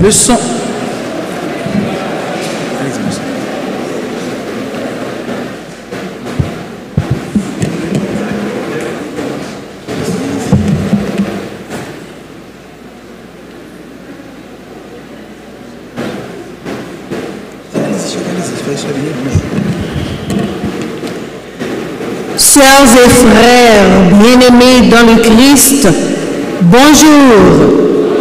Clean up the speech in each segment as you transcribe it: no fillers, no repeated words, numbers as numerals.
Le son. Sœurs et frères bien-aimés dans le Christ, bonjour.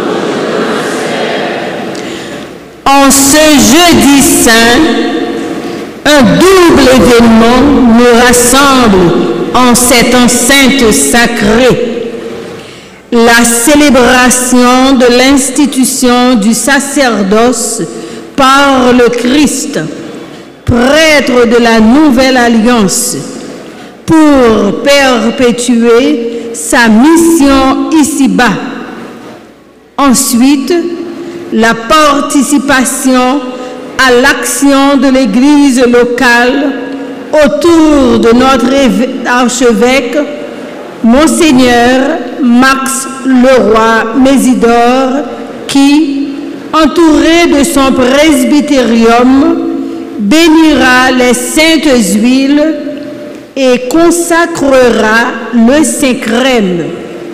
En ce jeudi saint, un double événement nous rassemble en cette enceinte sacrée. La célébration de l'institution du sacerdoce par le Christ, prêtre de la nouvelle alliance, pour perpétuer sa mission ici-bas. Ensuite, la participation à l'action de l'Église locale autour de notre archevêque, Monseigneur Max Leroy-Mésidor, qui, entouré de son presbytérium, bénira les saintes huiles et consacrera le Saint-Crème.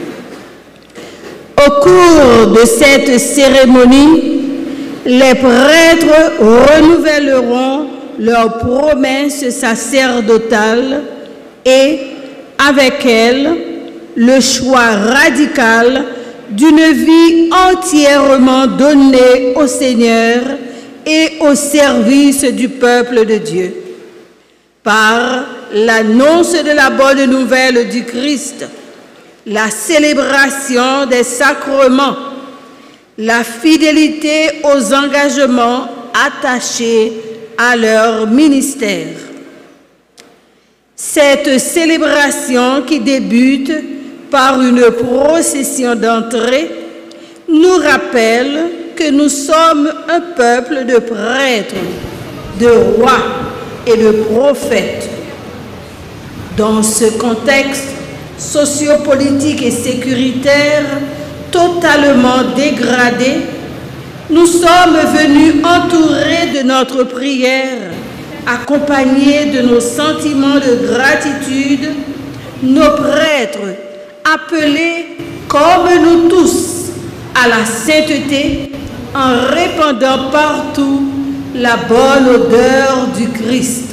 Au cours de cette cérémonie, les prêtres renouvelleront leurs promesses sacerdotales et, avec elles, le choix radical d'une vie entièrement donnée au Seigneur et au service du peuple de Dieu. Par l'annonce de la bonne nouvelle du Christ, la célébration des sacrements, la fidélité aux engagements attachés à leur ministère. Cette célébration qui débute par une procession d'entrée nous rappelle que nous sommes un peuple de prêtres, de rois et de prophètes. Dans ce contexte sociopolitique et sécuritaire totalement dégradé, nous sommes venus entourés de notre prière, accompagnés de nos sentiments de gratitude, nos prêtres appelés comme nous tous à la sainteté en répandant partout la bonne odeur du Christ.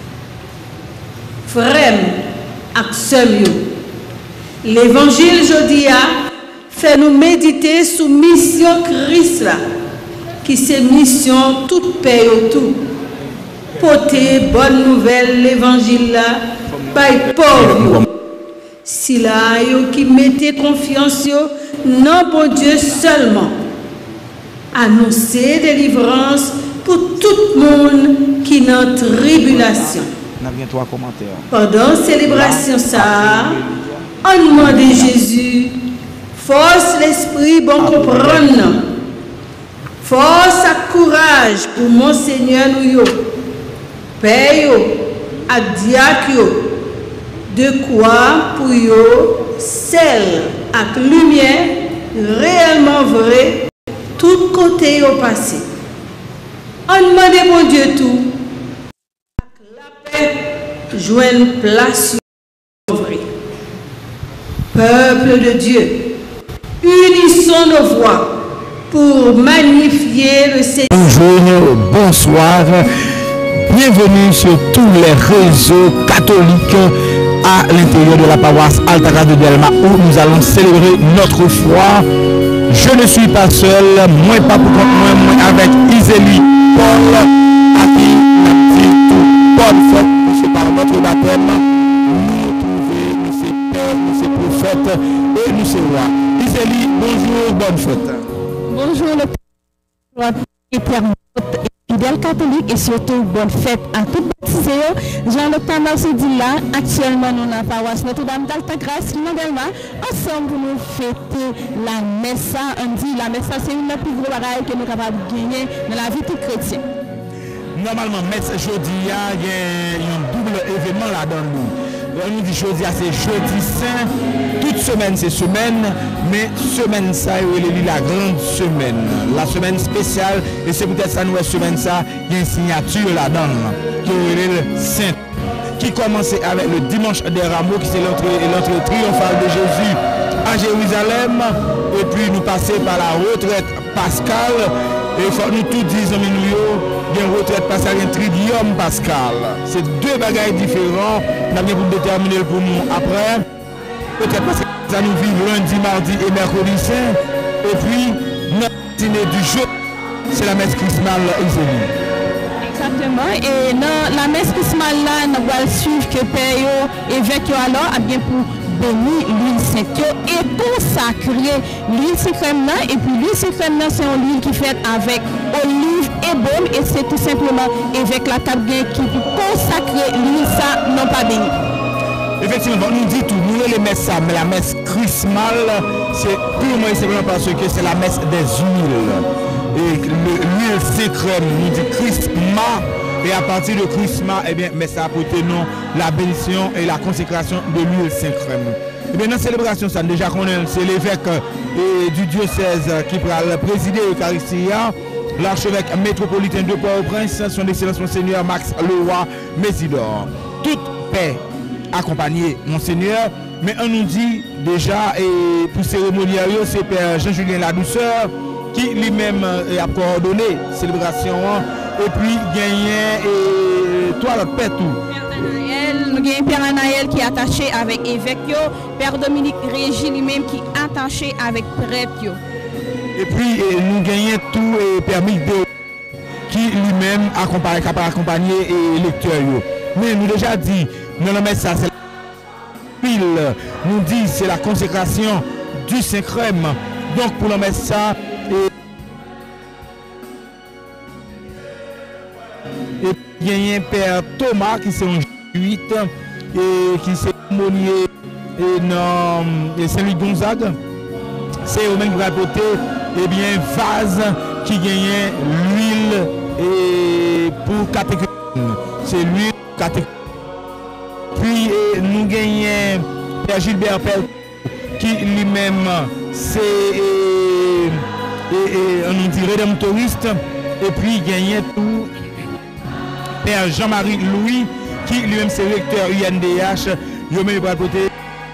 Frères ak sœurs, l'évangile jodia fait nous méditer sous mission Christ là, qui c'est mission toute paix et tout. Porter bonne nouvelle l'évangile là, par pauvre. Si là yo qui mettez confiance non bon Dieu seulement. Annoncer délivrance pour tout le monde qui est en tribulation. Pendant célébration ça, on demande Jésus, force l'esprit bon comprendre, force et courage pour Monseigneur nous yo, Père yo, ak diak yo, de quoi pour yo, sel ak lumière réellement vrai, tout côté au passé. On demande mon Dieu tout. La paix joigne place vrai. Peuple de Dieu, unissons nos voix pour magnifier le Seigneur. Bonjour, bonsoir. Bienvenue sur tous les réseaux catholiques à l'intérieur de la paroisse Altagrace de Delma où nous allons célébrer notre foi. Je ne suis pas seul, moi pas pour moi avec Isélie Paul, à qui bonne fête, c'est par notre baptême, nous trouver, nous c'est père, nous c'est prophète et nous c'est roi. Isélie, bonjour, bonne fête. Bonjour le Père éternel et fidèle catholique et surtout bonne fête à tous baptisés. Jean-Luc Tamal se dit là, actuellement nous dans la paroisse Notre-Dame d'Altagrace, ensemble pour nous fêter la messe. On dit la messe c'est une des plus gros bagailles que nous sommes capables de gagner dans la vie de chrétien. Normalement, messe jeudi, il y a un double événement là dans nous. On nous dit jeudi, c'est jeudi saint. Toute semaine, c'est semaine. Mais semaine, ça, il est la grande semaine. La semaine spéciale. Et c'est peut-être ça, nous, semaine, ça, il y a une signature là-dedans. Qui est le saint. Qui commençait avec le dimanche des rameaux, qui c'est l'entrée triomphale de Jésus à Jérusalem. Et puis nous passer par la retraite pascale. Et il faut nous tout dire, il y a une retraite pascale, un tridium pascal. C'est deux bagages différents. Nous avons pour déterminer pour nous après. Peut-être parce que ça nous vit lundi, mardi et mercredi saint. Et puis, notre dîner du jour, c'est la messe chrismale Isélie. Exactement. Et dans la messe chrismale là, nous allons suivre que Père évêque alors a bien pour bénir l'huile sainte et consacrer l'huile crème là. Et puis l'huile crème là, c'est une huile qui fait avec olive et baume. Et c'est tout simplement évêque la table qui pour consacrer l'huile ça non pas béni. Effectivement, nous dit tout, nous les messes ça, mais la messe chrismale, c'est purement et simplement parce que c'est la messe des huiles. Et l'huile c'est crème, nous dit chrisma, et à partir de chrisma, eh bien, mais ça a porté nom la bénédiction et la consécration de l'huile saint crème. Et bien, dans la célébration, ça déjà qu'on c'est l'évêque du diocèse qui va présider l'Eucharistie, l'archevêque métropolitain de Port-au-Prince, son excellence Monseigneur Max Leroy Mésidor. Toute paix accompagné Monseigneur, mais on nous dit déjà, et pour cérémonial, c'est Père Jean-Julien Ladouceur qui lui-même a coordonné la célébration, et puis gagné et toi le Père tout. Nous avons Père Anaël qui est attaché avec évêque, Père Dominique Régis lui-même qui est attaché avec prêtre. Et puis nous gagnons tout et Père Migdo qui lui-même accompagné et lecteur. Mais nous déjà dit, nous le mettons ça, c'est l'huile, nous dit c'est la consécration du Saint-Crème. Donc pour le mettre ça, et il y a un Père Thomas qui c'est un jésuite et qui c'est aumônier et Saint-Louis Gonzague. C'est eux-mêmes qui rapportent et bien vase qui gagne l'huile et pour catégorie. C'est l'huile catégorie. Puis nous gagnons Père Gilbert Père qui lui-même c'est on nous dit rédemptoriste. Et puis gagnait tout Père Jean-Marie Louis qui lui-même c'est recteur UNDH. Il va côté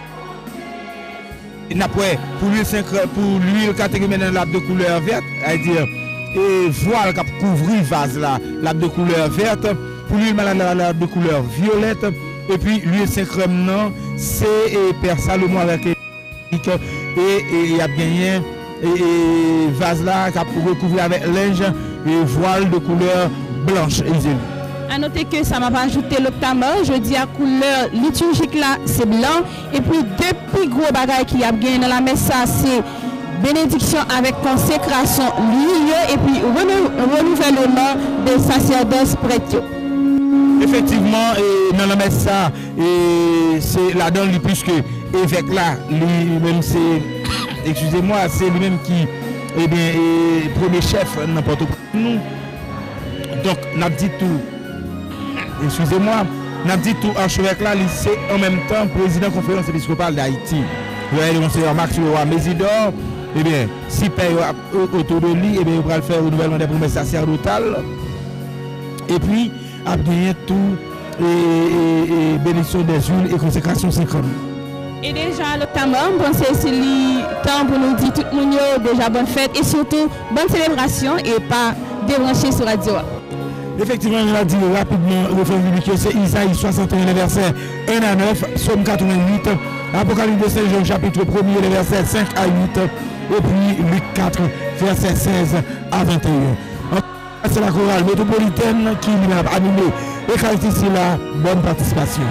pour l'huile catégorie dans l'arbre de couleur verte, c'est-à-dire et voile qui couvrir vase là, l'arbre de couleur verte, pour l'huile l'arbre de couleur violette, et puis l'huile Saint-Crème non, c'est Père Salomon avec et il a gagné et vase là qui a recouvert avec linge et voile de couleur blanche. A noter que ça m'a pas ajouté l'octamore, je dis à couleur liturgique là, c'est blanc. Et puis deux plus gros bagages qui a gagné dans la messe, ça c'est bénédiction avec consécration l'huile et puis renouvellement des sacerdoces prêtres. Effectivement, et dans la messe ça, c'est là-dedans puisque évêque là, lui-même c'est, excusez-moi, c'est lui-même qui est premier chef n'importe quoi. Nous, donc, n'a dit tout. Excusez-moi, n'a dit tout archevêque là, c'est en même temps président de la conférence épiscopale d'Haïti. Vous voyez le Monseigneur Max Leroy Mésidor, eh bien, si paye autour de lui, eh bien, il va le faire au renouvellement des promesses sacerdotales. Et puis, a gagné tout et bénédiction des huiles et consécration Saint-Crème. Et déjà, notamment, bon, c'est le temps pour nous dire tout le monde déjà bonne fête et surtout bonne célébration et pas débrancher sur radio. Effectivement, on a dit rapidement, le frère biblique, c'est Isaïe 61, verset 1 à 9, Psaume 88, Apocalypse de Saint Jean, chapitre 1er, les versets 5 à 8, et puis Luc 4, verset 16 à 21. C'est la chorale métropolitaine qui m'a animé. Et quand ici la bonne participation.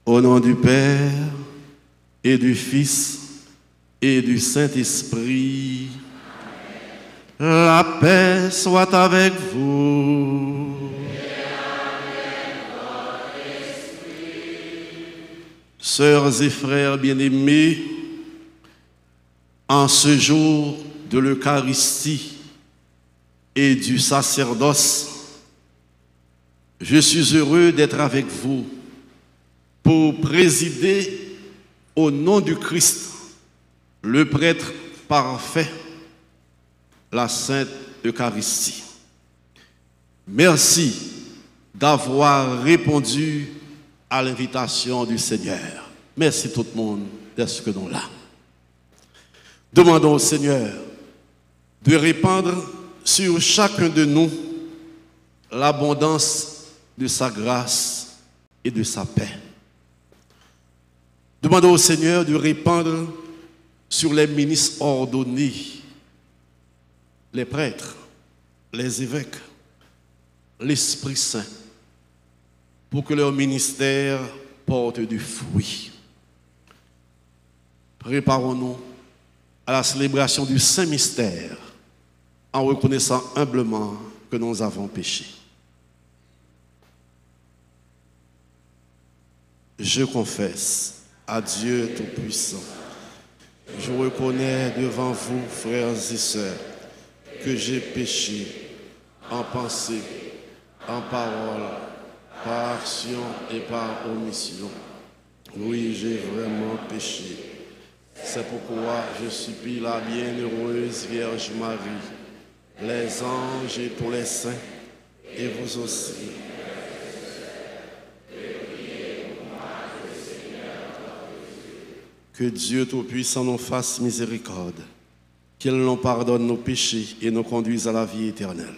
Au nom du Père et du Fils et du Saint-Esprit, la paix soit avec vous. Sœurs et frères bien-aimés, en ce jour de l'Eucharistie et du sacerdoce, je suis heureux d'être avec vous pour présider au nom du Christ, le prêtre parfait, la Sainte Eucharistie. Merci d'avoir répondu à l'invitation du Seigneur. Merci tout le monde d'être que nous là. Demandons au Seigneur de répandre sur chacun de nous l'abondance de sa grâce et de sa paix. Demandons au Seigneur de répandre sur les ministres ordonnés, les prêtres, les évêques, l'Esprit Saint, pour que leur ministère porte du fruit. Préparons-nous à la célébration du Saint-Mystère en reconnaissant humblement que nous avons péché. Je confesse à Dieu Tout-Puissant, je reconnais devant vous, frères et sœurs, que j'ai péché en pensée, en parole, par action et par omission. Oui, j'ai vraiment péché. C'est pourquoi je supplie la bienheureuse Vierge Marie, les anges et tous les saints, et vous aussi. Que Dieu Tout-Puissant nous fasse miséricorde, qu'il nous pardonne nos péchés et nous conduise à la vie éternelle.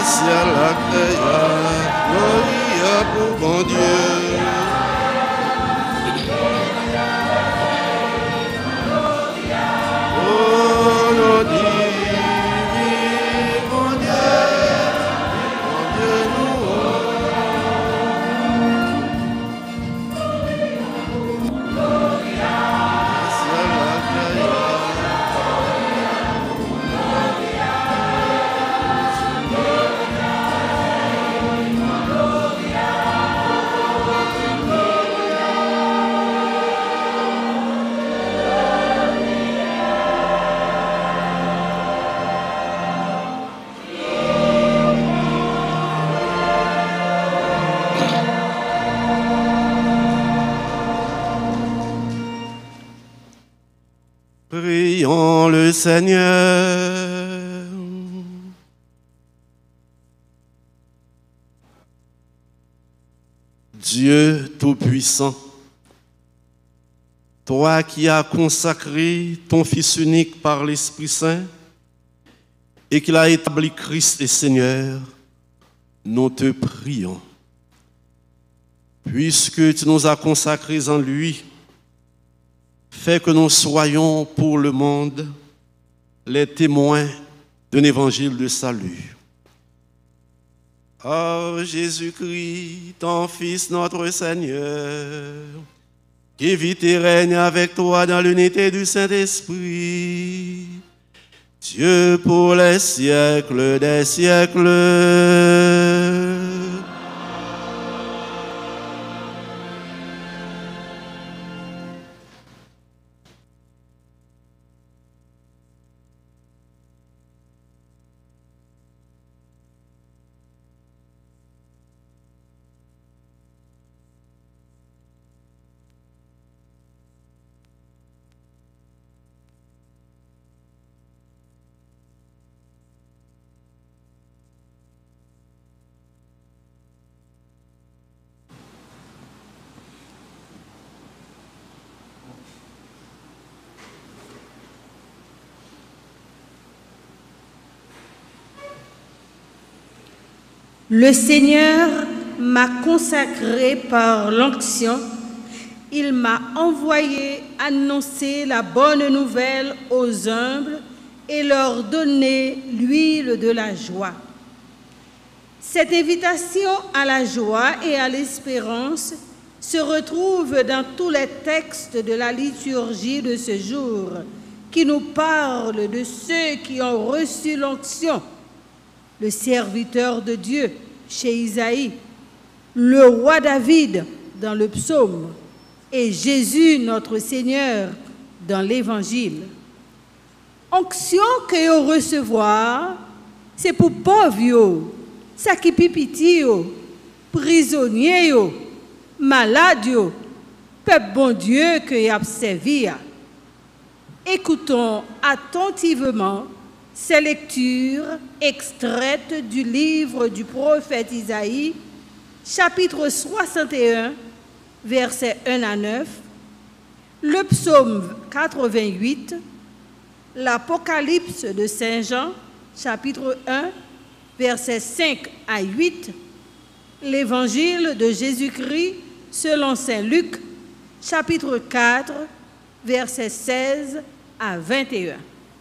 ciel accueille, gloria pour bon Dieu. Oh, nos divins, bon Dieu nous. Ciel accueille. Prions le Seigneur. Dieu Tout-Puissant, toi qui as consacré ton Fils unique par l'Esprit Saint et qui l'as établi Christ et Seigneur, nous te prions. Puisque tu nous as consacrés en lui, fais que nous soyons pour le monde les témoins d'un évangile de salut. Oh Jésus-Christ, ton Fils notre Seigneur, qui vit et règne avec toi dans l'unité du Saint-Esprit, Dieu pour les siècles des siècles. Le Seigneur m'a consacré par l'onction. Il m'a envoyé annoncer la bonne nouvelle aux humbles et leur donner l'huile de la joie. Cette invitation à la joie et à l'espérance se retrouve dans tous les textes de la liturgie de ce jour qui nous parlent de ceux qui ont reçu l'onction. Le serviteur de Dieu chez Isaïe, le roi David dans le psaume et Jésus notre Seigneur dans l'Évangile. Onction que vous recevoir, c'est pour pauvres, ça qui pipiti, prisonniers, malades, peuple bon Dieu que y a servi. Écoutons attentivement ces lectures extraites du livre du prophète Isaïe, chapitre 61, versets 1 à 9, le psaume 88, l'Apocalypse de Saint Jean, chapitre 1, versets 5 à 8, l'Évangile de Jésus-Christ selon Saint Luc, chapitre 4, versets 16 à 21.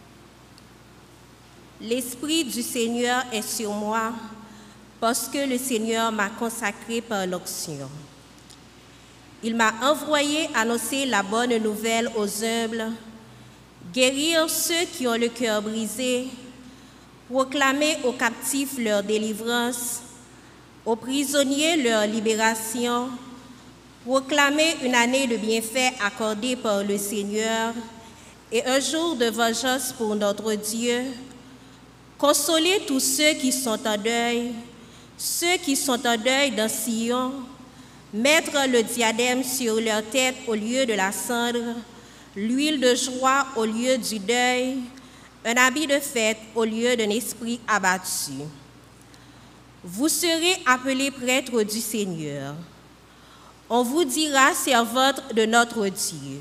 L'Esprit du Seigneur est sur moi, parce que le Seigneur m'a consacré par l'onction. Il m'a envoyé annoncer la bonne nouvelle aux humbles, guérir ceux qui ont le cœur brisé, proclamer aux captifs leur délivrance, aux prisonniers leur libération, proclamer une année de bienfaits accordée par le Seigneur et un jour de vengeance pour notre Dieu, consoler tous ceux qui sont en deuil, ceux qui sont en deuil dans Sion, mettre le diadème sur leur tête au lieu de la cendre, l'huile de joie au lieu du deuil, un habit de fête au lieu d'un esprit abattu. Vous serez appelés prêtres du Seigneur. On vous dira servante de notre Dieu.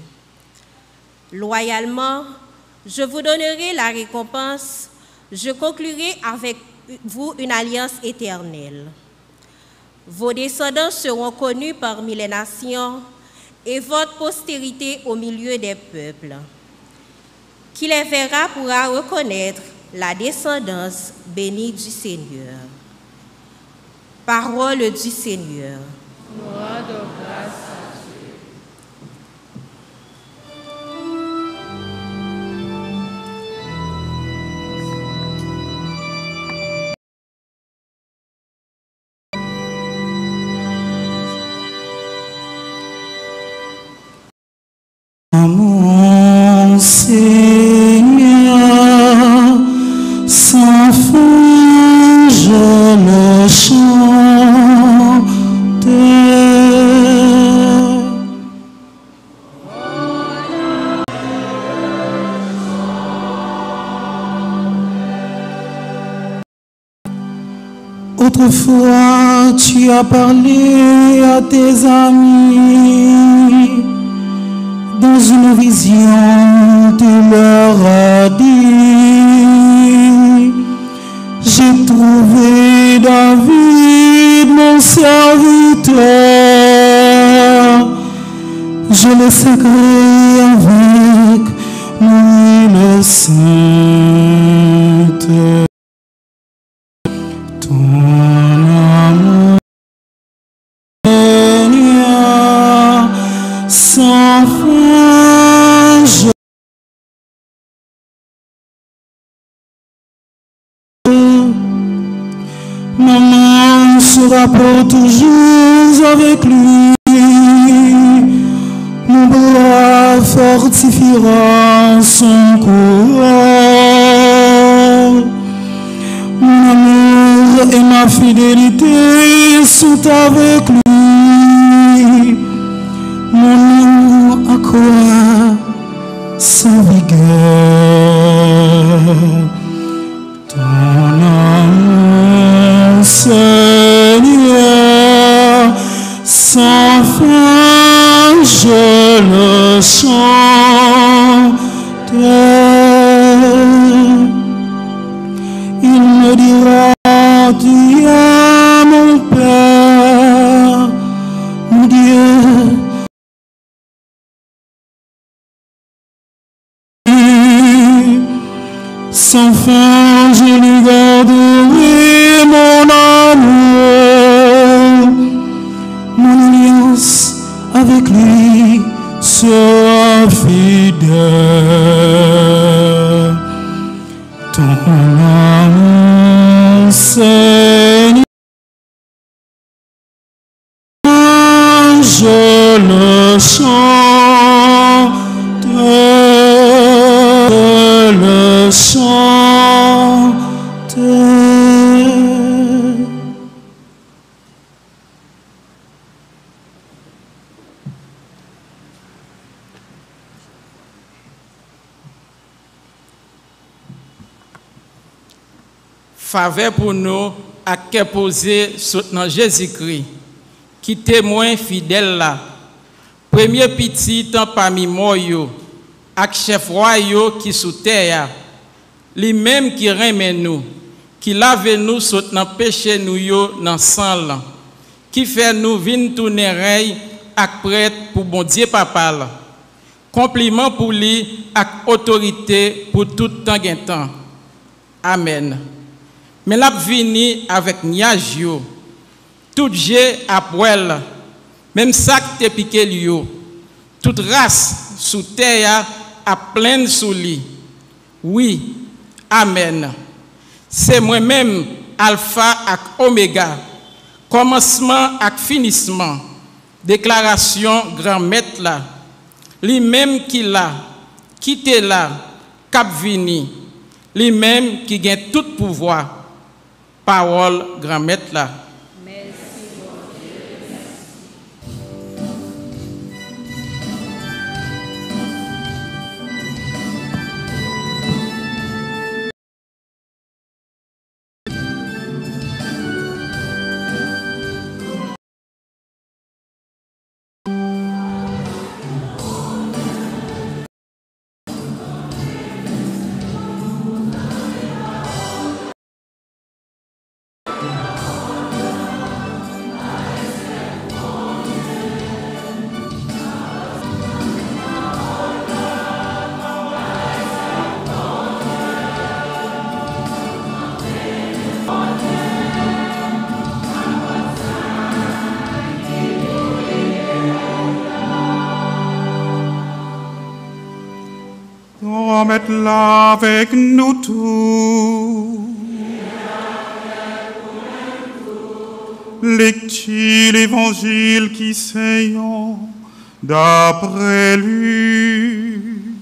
Loyalement, je vous donnerai la récompense. Je conclurai avec vous une alliance éternelle. Vos descendants seront connus parmi les nations et votre postérité au milieu des peuples. Qui les verra pourra reconnaître la descendance bénie du Seigneur. Parole du Seigneur. Gloire de grâce à Dieu. Mon Seigneur, sans fin je le chante. Autrefois, tu as parlé à tes amis. Dans une vision, tu leur as dit: j'ai trouvé David, mon serviteur. Je le sacré avec mon huile sainte. Ton amour, Seigneur, sans fin, maman sera pour toujours avec lui. Mon bras fortifiera son corps. Mon amour et ma fidélité sont avec lui. Mon amour accroît sa vigueur. Ton amour, Seigneur, sans fin, je le chante. Il me dira: tu es mon Père, mon Dieu. Sans fin, je lui garderai mon amour. Mon alliance avec lui sera fidèle. Ton amour, Seigneur, je le chante. Le chante. Faveur pour nous à que poser soutenant Jésus-Christ, qui témoin fidèle là, premier petit temps parmi moi, ak chef royaux qui sous terre, lui même qui remet nous, qui lave nous soutenant péché nous yo dans sang, qui fait nous vin tourner rey ak prêtre pour bon Dieu papa. Compliment pour lui ak autorité pour tout temps gain temps. Amen. Mais la vini avec niage yo, tout jeu à poil, même sac te piqué yo, toute race sous terre à pleine sous lui. Oui, amen. C'est moi-même alpha et oméga, commencement et finissement. Déclaration grand maître là, lui-même qui l'a, qui t'est là, cap vini, lui-même qui gagne tout pouvoir. Parole grand maître là. grand-mère là avec nous tous. Lecture l'évangile qui saignant d'après Luc.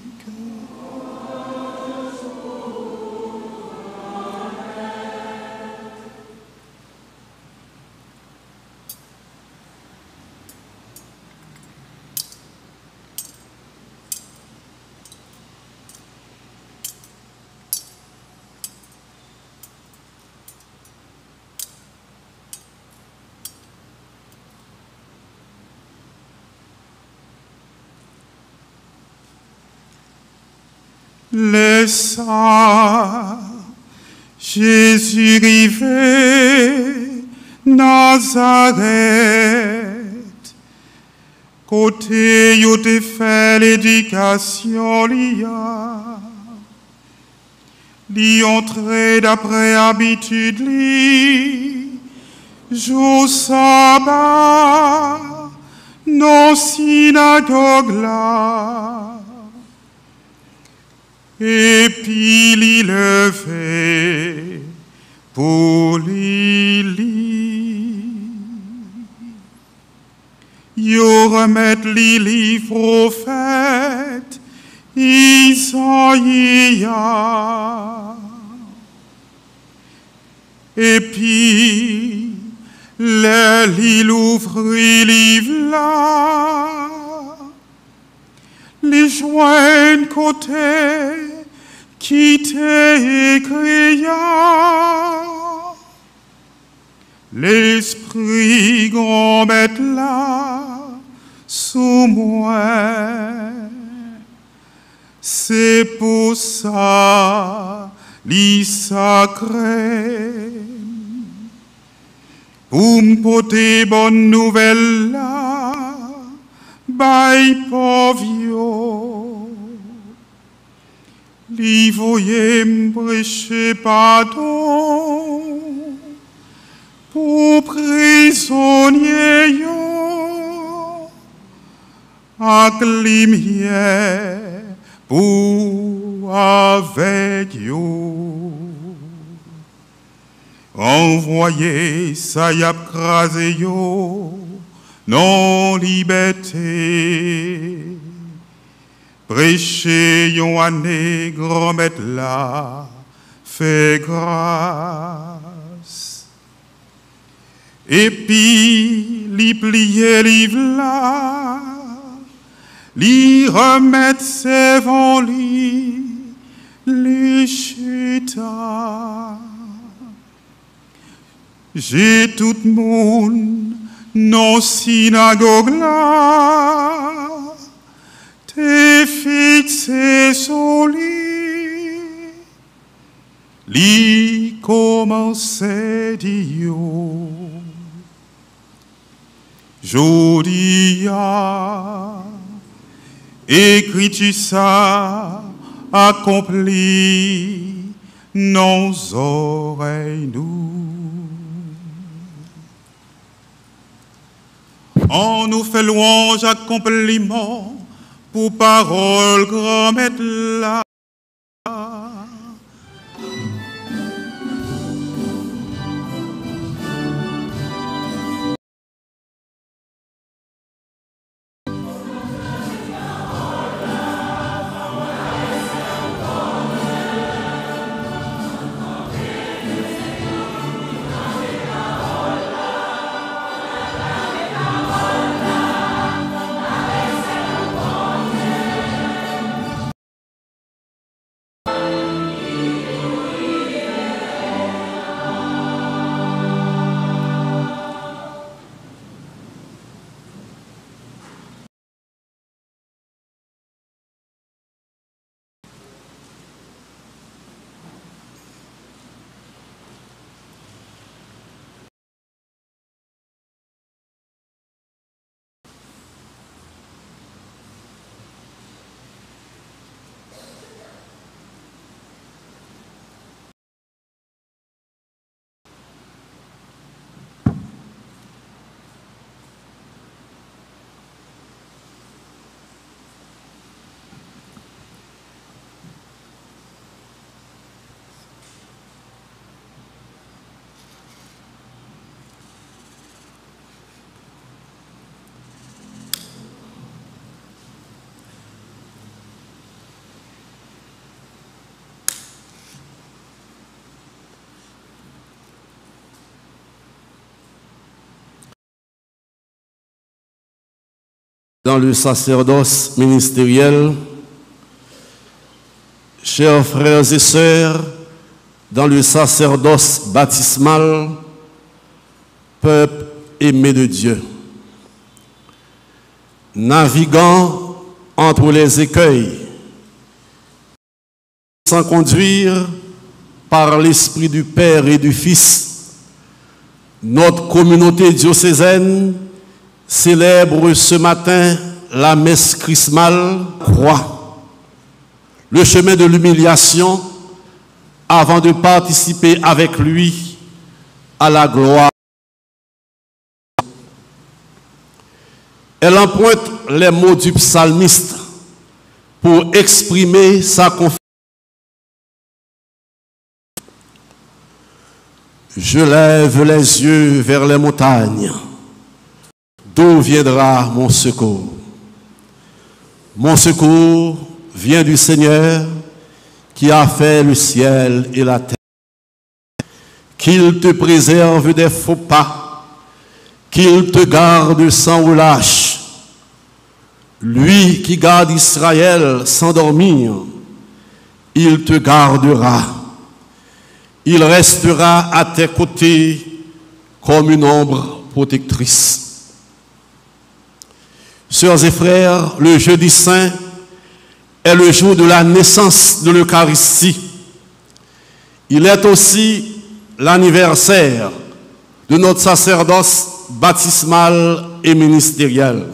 Laissa Jésus rivé Nazareth, côté yo te fait l'éducation lia, li entrer d'après habitude li, jour sabbat, non synagogue là. Et puis l'y lever pour l'y lire. Yo remettre l'y livre prophète Isaïa. Et puis l'y l'ouvrit livre là. Les joints côté qui t'écria. L'esprit grand mettre là sous moi. C'est pour ça li sacré. Pour m'porter bonne nouvelle là. By povio, li voyez m'prêcher pardon pour prisonnier yo, ak lumière pour avec yo. Envoyez ça y a crasé yo. Non liberté, prêcher yon année grand-mère là, fait grâce. Et puis, li plier livre là, li remettre ses vents li, li chita. J'ai tout le monde non synagogue là, t'es fixé sur lui, li commençait d'yo. Jodia, écris-tu ça, accompli, nos oreilles nous. On nous fait louange à compliment pour parole grand-mère là. dans le sacerdoce ministériel, chers frères et sœurs, dans le sacerdoce baptismal, peuple aimé de Dieu, naviguant entre les écueils, sans conduire par l'Esprit du Père et du Fils, notre communauté diocésaine célèbre ce matin la messe chrismale croix, le chemin de l'humiliation avant de participer avec lui à la gloire. Elle emprunte les mots du psalmiste pour exprimer sa confiance. Je lève les yeux vers les montagnes. D'où viendra mon secours? Mon secours vient du Seigneur qui a fait le ciel et la terre. Qu'il te préserve des faux pas, qu'il te garde sans relâche. Lui qui garde Israël sans dormir, il te gardera. Il restera à tes côtés comme une ombre protectrice. Sœurs et frères, le jeudi saint est le jour de la naissance de l'Eucharistie. Il est aussi l'anniversaire de notre sacerdoce baptismal et ministériel.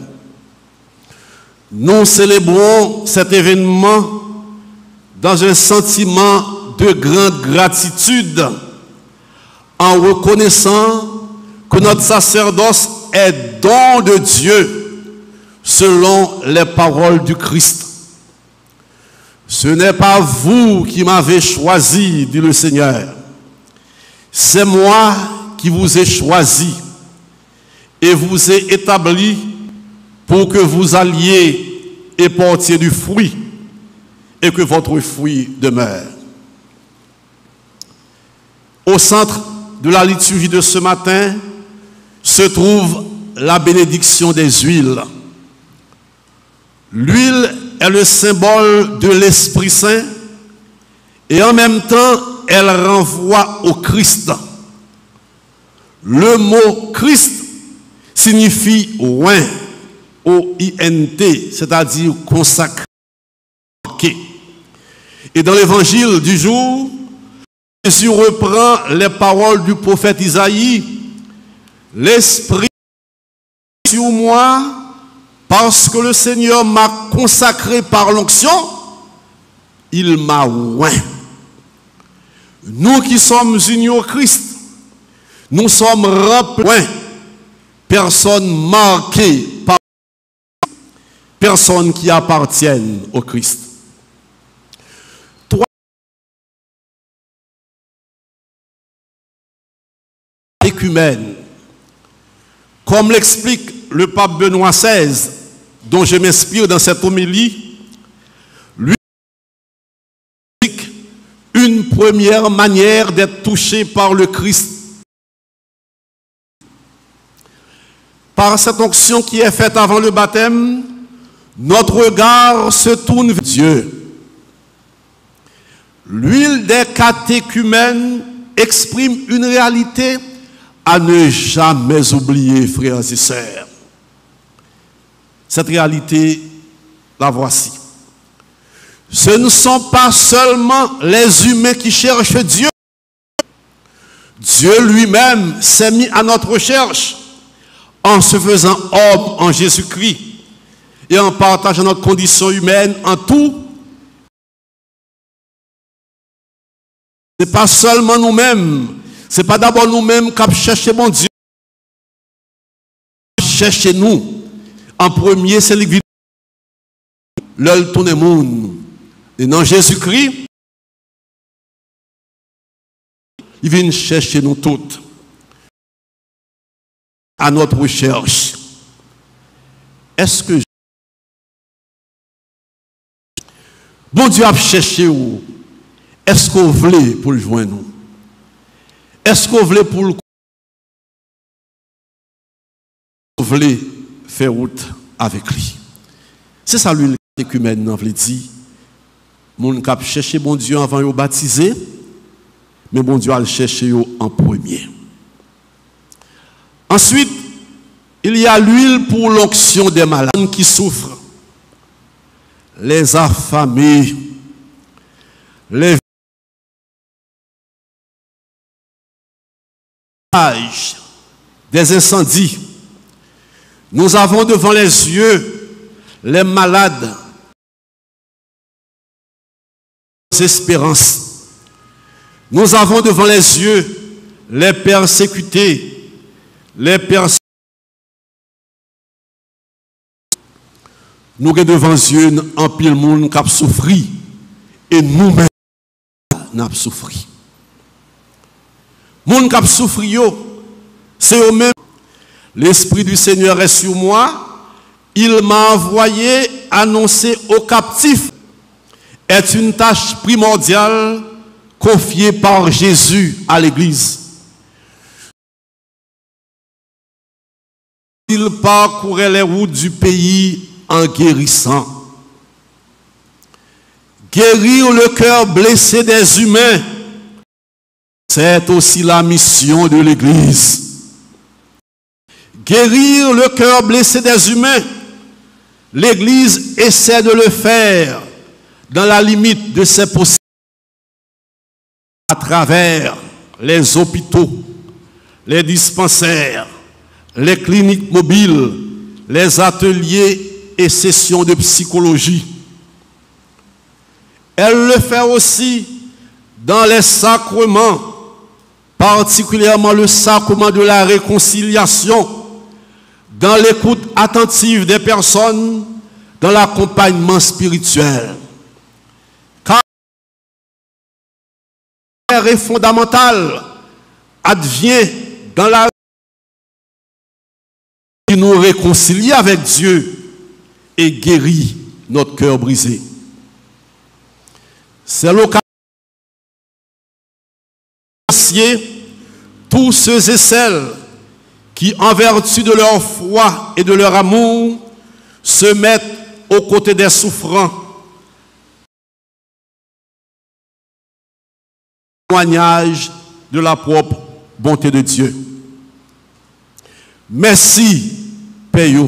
Nous célébrons cet événement dans un sentiment de grande gratitude en reconnaissant que notre sacerdoce est don de Dieu selon les paroles du Christ. Ce n'est pas vous qui m'avez choisi, dit le Seigneur. C'est moi qui vous ai choisi et vous ai établi pour que vous alliez et portiez du fruit et que votre fruit demeure. Au centre de la liturgie de ce matin se trouve la bénédiction des huiles. L'huile est le symbole de l'Esprit Saint et en même temps, elle renvoie au Christ. Le mot Christ signifie oint, O-I-N-T, c'est-à-dire consacré. Et dans l'évangile du jour, Jésus reprend les paroles du prophète Isaïe. L'Esprit sur moi, parce que le Seigneur m'a consacré par l'onction, il m'a oint. Nous qui sommes unis au Christ, nous sommes remplis, personne marquée par personne qui appartiennent au Christ. Trois écumènes, comme l'explique le pape Benoît XVI, dont je m'inspire dans cette homélie, lui explique une première manière d'être touché par le Christ. Par cette onction qui est faite avant le baptême, notre regard se tourne vers Dieu. L'huile des catéchumènes exprime une réalité à ne jamais oublier, frères et sœurs. Cette réalité, la voici. Ce ne sont pas seulement les humains qui cherchent Dieu. Dieu lui-même s'est mis à notre recherche en se faisant homme en Jésus-Christ et en partageant notre condition humaine en tout. Ce n'est pas seulement nous-mêmes, ce n'est pas d'abord nous-mêmes qui cherchons mon Dieu. Cherchez-nous. En premier, c'est l'église. L'œil tourne le monde. Et non Jésus-Christ, il vient chercher nous toutes à notre recherche. Est-ce que bon Dieu a cherché où? Est-ce qu'on voulait pour le joindre? Est-ce qu'on voulait pour le voulait faire route avec lui? C'est ça l'huile écumène, on veut dire. Moun k'ap chercher bon Dieu avant de baptiser, mais bon Dieu a le chercher en premier. Ensuite, il y a l'huile pour l'onction des malades qui souffrent, les affamés, les des incendies. Nous avons devant les yeux les malades, espérances. Nous avons devant les yeux les persécutés, les personnes. Nous avons devant les yeux un pile monde qui a souffert et nous-mêmes nous avons souffert. Monde qui a souffert, c'est eux-mêmes. L'Esprit du Seigneur est sur moi. Il m'a envoyé annoncer aux captifs. Est une tâche primordiale confiée par Jésus à l'Église. Il parcourait les routes du pays en guérissant. Guérir le cœur blessé des humains, c'est aussi la mission de l'Église. Guérir le cœur blessé des humains, l'Église essaie de le faire dans la limite de ses possibilités à travers les hôpitaux, les dispensaires, les cliniques mobiles, les ateliers et sessions de psychologie. Elle le fait aussi dans les sacrements, particulièrement le sacrement de la réconciliation, dans l'écoute attentive des personnes, dans l'accompagnement spirituel. Car est fondamentale advient dans la qui nous réconcilie avec Dieu et guérit notre cœur brisé. C'est l'occasion de remercier tous ceux et celles qui, en vertu de leur foi et de leur amour, se mettent aux côtés des souffrants. Témoignage de la propre bonté de Dieu. Merci, Père.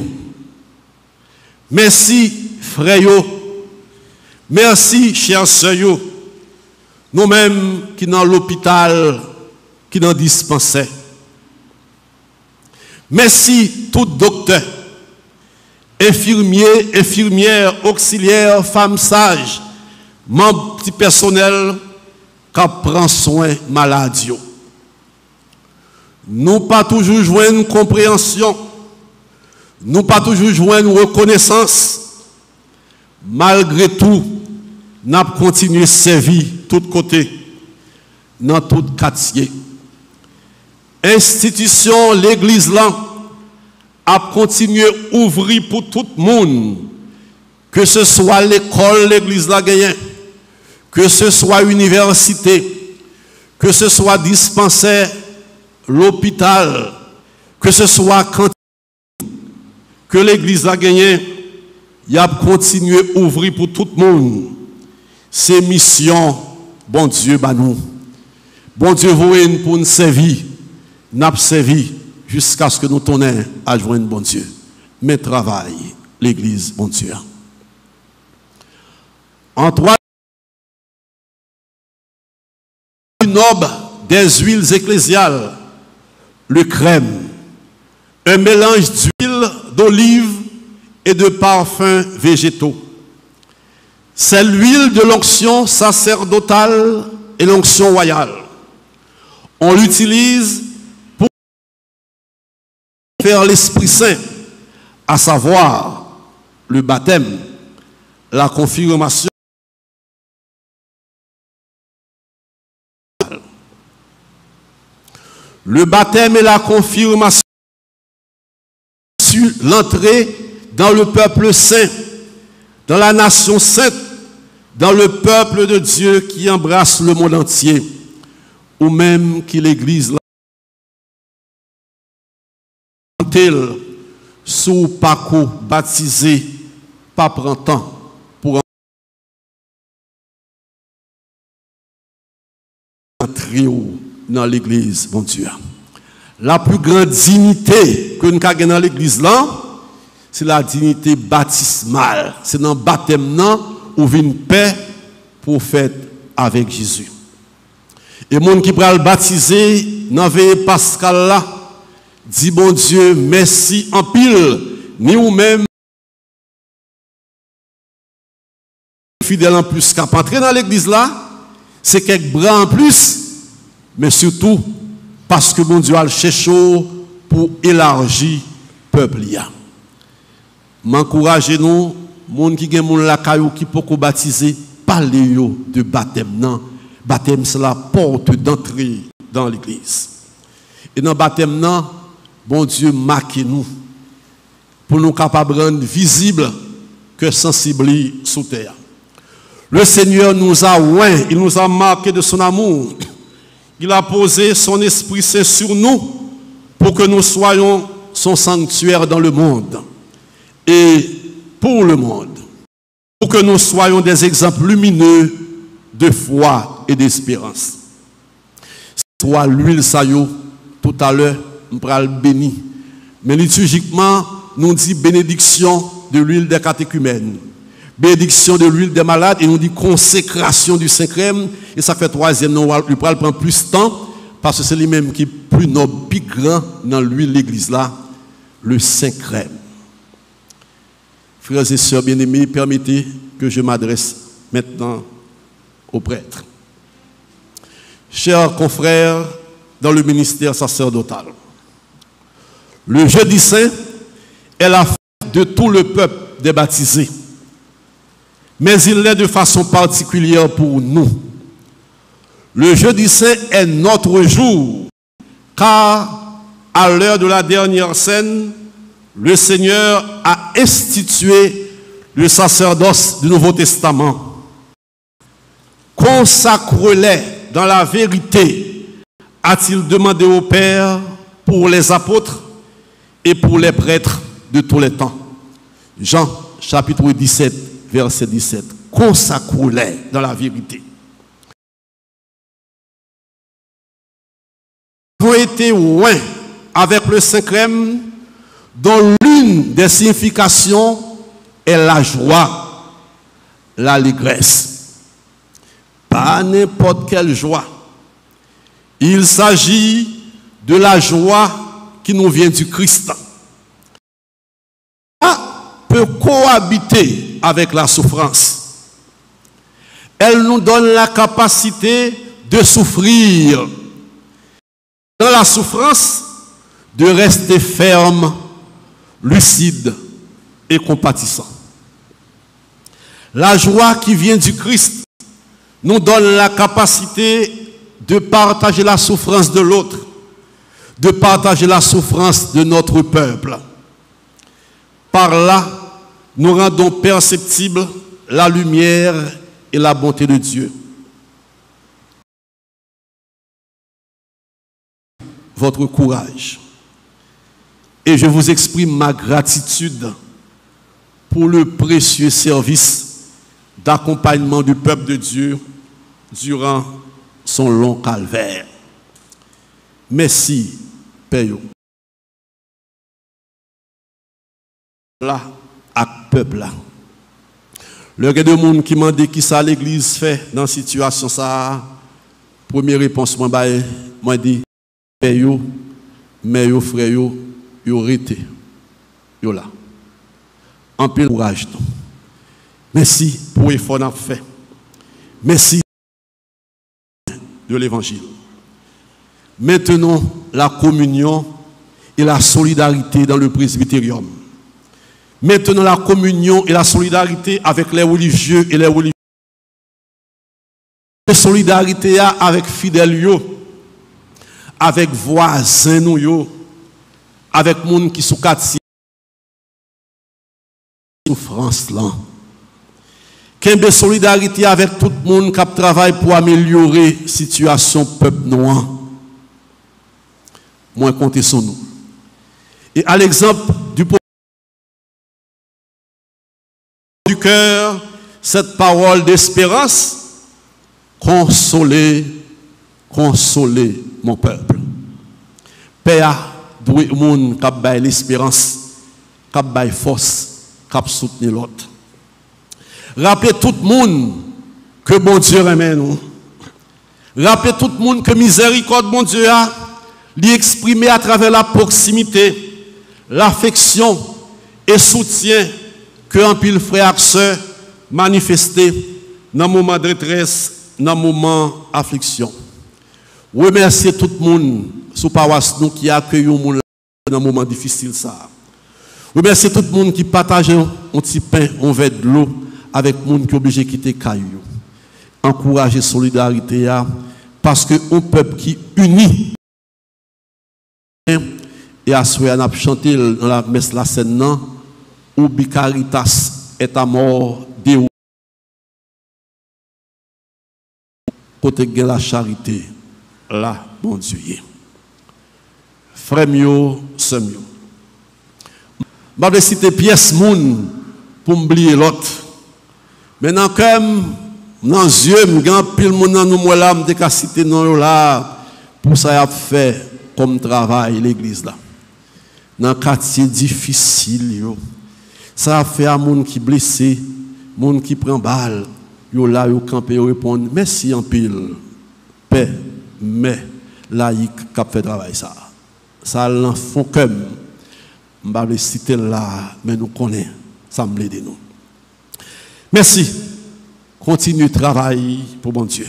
Merci, frère. Merci, chers sœurs. Nous-mêmes qui dans l'hôpital, qui dans dispensaire. Merci, tout docteur, infirmiers, infirmières, auxiliaires, femmes sages, membres du personnel qui prend soin malades. Nous pas toujours joindre une compréhension, nous pas toujours joindre une reconnaissance. Malgré tout, nous avons continué à servir de tous côtés, dans tout quartier. Institution, l'église là, a continué à ouvrir pour tout le monde, que ce soit l'école, l'église là gagne, que ce soit l'université, que ce soit dispensaire, l'hôpital, que ce soit cantine, que l'église a gagné, il a continué à ouvrir pour tout le monde. Ces missions, bon Dieu, bah nous. Bon Dieu, vous pour nous servir, nous servi jusqu'à ce que nous tournions à joindre bon Dieu. Mais travail, l'église, bon Dieu. En trois, noble des huiles ecclésiales, le crème, un mélange d'huile, d'olive et de parfums végétaux. C'est l'huile de l'onction sacerdotale et l'onction royale. On l'utilise pour faire l'Esprit Saint, à savoir le baptême, la confirmation. Le baptême et la confirmation sur l'entrée dans le peuple saint, dans la nation sainte, dans le peuple de Dieu qui embrasse le monde entier, ou même qui l'église sous parcours baptisé pas prendre temps pour entrer dans l'église, mon Dieu. La plus grande dignité que nous avons dans l'église là, c'est la dignité baptismale. C'est dans le baptême où vient une paix pour faire avec Jésus. Et les gens qui prennent le baptisé dans le Pascal là, dit bon Dieu, merci en pile, ni ou même fidèle en plus qu'à entrer dans l'église là, c'est quelques bras en plus, mais surtout parce que bon Dieu a le cherché pour élargir le peuple. M'encouragez-nous, les gens qui ont la caillou qui peuvent baptiser, parlez de baptême. Non, baptême c'est la porte d'entrée dans l'église. Et dans le baptême, non, bon Dieu marquez-nous pour nous capables de rendre visible que sensible sous terre. Le Seigneur nous a oint, il nous a marqué de son amour. Il a posé son Esprit Saint sur nous pour que nous soyons son sanctuaire dans le monde et pour le monde. Pour que nous soyons des exemples lumineux de foi et d'espérance. Soit l'huile saillot, tout à l'heure, nous prenons béni. Mais liturgiquement, nous dit bénédiction de l'huile des catéchumènes. Bénédiction de l'huile des malades et nous dit consécration du Saint-Crème. Et ça fait troisième, nous prend plus de temps parce que c'est lui-même qui est plus noble, plus grand dans l'huile de l'église là, le Saint-Crème. Frères et sœurs bien-aimés, permettez que je m'adresse maintenant aux prêtres. Chers confrères dans le ministère sacerdotal, le jeudi saint est la fête de tout le peuple des baptisés. Mais il l'est de façon particulière pour nous. Le jeudi saint est notre jour, car à l'heure de la dernière scène, le Seigneur a institué le sacerdoce du Nouveau Testament. Consacre-les dans la vérité, a-t-il demandé au Père pour les apôtres et pour les prêtres de tous les temps. Jean chapitre 17, verset 17. Consacre-les dans la vérité. Nous avons été loin avec le Saint-Crème, dont l'une des significations est la joie, l'allégresse. Pas n'importe quelle joie. Il s'agit de la joie qui nous vient du Christ. Peut cohabiter avec la souffrance. Elle nous donne la capacité de souffrir. Dans la souffrance, de rester ferme, lucide et compatissant. La joie qui vient du Christ nous donne la capacité de partager la souffrance de l'autre, de partager la souffrance de notre peuple. Par là, nous rendons perceptible la lumière et la bonté de Dieu. Votre courage. Et je vous exprime ma gratitude pour le précieux service d'accompagnement du peuple de Dieu durant son long calvaire. Merci, Père. Là, à peuple là. Le gars de monde qui m'a dit qui ça l'église fait dans cette situation ça. Première réponse moi dit Père yo, mais yo frère yo rete yo là. En plein courage. Merci pour l'effort qu'on a fait. Merci de l'évangile. Maintenant, la communion et la solidarité dans le presbytérium. Maintenant, la communion et la solidarité avec les religieux et les religieux. La solidarité avec fidèles, avec voisins, avec les gens qui sont quartier. Souffrance là. Qu'il y ait solidarité avec tout le monde qui travaille pour améliorer la situation du peuple noir. Moi, comptez sur nous. Et à l'exemple du cœur cette parole d'espérance. Consolez, consolez mon peuple. Père, doué moun k'ap bay l'espérance, k'ap bay force, k'ap soutenir l'autre. Rappelez tout le monde que bon Dieu remet nous. Rappelez tout le monde que miséricorde bon Dieu a l'exprimer à travers la proximité, l'affection et soutien que un pile frère et sœur manifesté dans le moment de détresse, dans le moment d'affliction. Remerciez tout le monde sous paroisse nous qui accueille le monde dans un moment difficile ça. Remerciez tout le monde qui partage un petit pain, un verre de l'eau avec le monde qui est obligé de quitter caillou. Encouragez la solidarité parce que un peuple qui unit et à ce qu'on a chanté dans la messe la scène où Bicaritas est à mort de côté de la charité là bon Dieu. Frère mio, sœur mio. Je vais citer pièce moun pour oublier l'autre. Maintenant comme dans les yeux, je vais pile moun dans nous moi là, je vais citer non là pour ça a fait comme travail l'église là. Dans un quartier difficile yo. Ça a fait à moun qui blessé, moun qui prend balle, yo là yo campé yo répondre merci en pile. Paix, mais laïque qui fait travail ça. Ça l'en font comme je vais le citer là, mais nous connaissons, ça me l'aide nous. Merci. Continue le travail pour bon Dieu.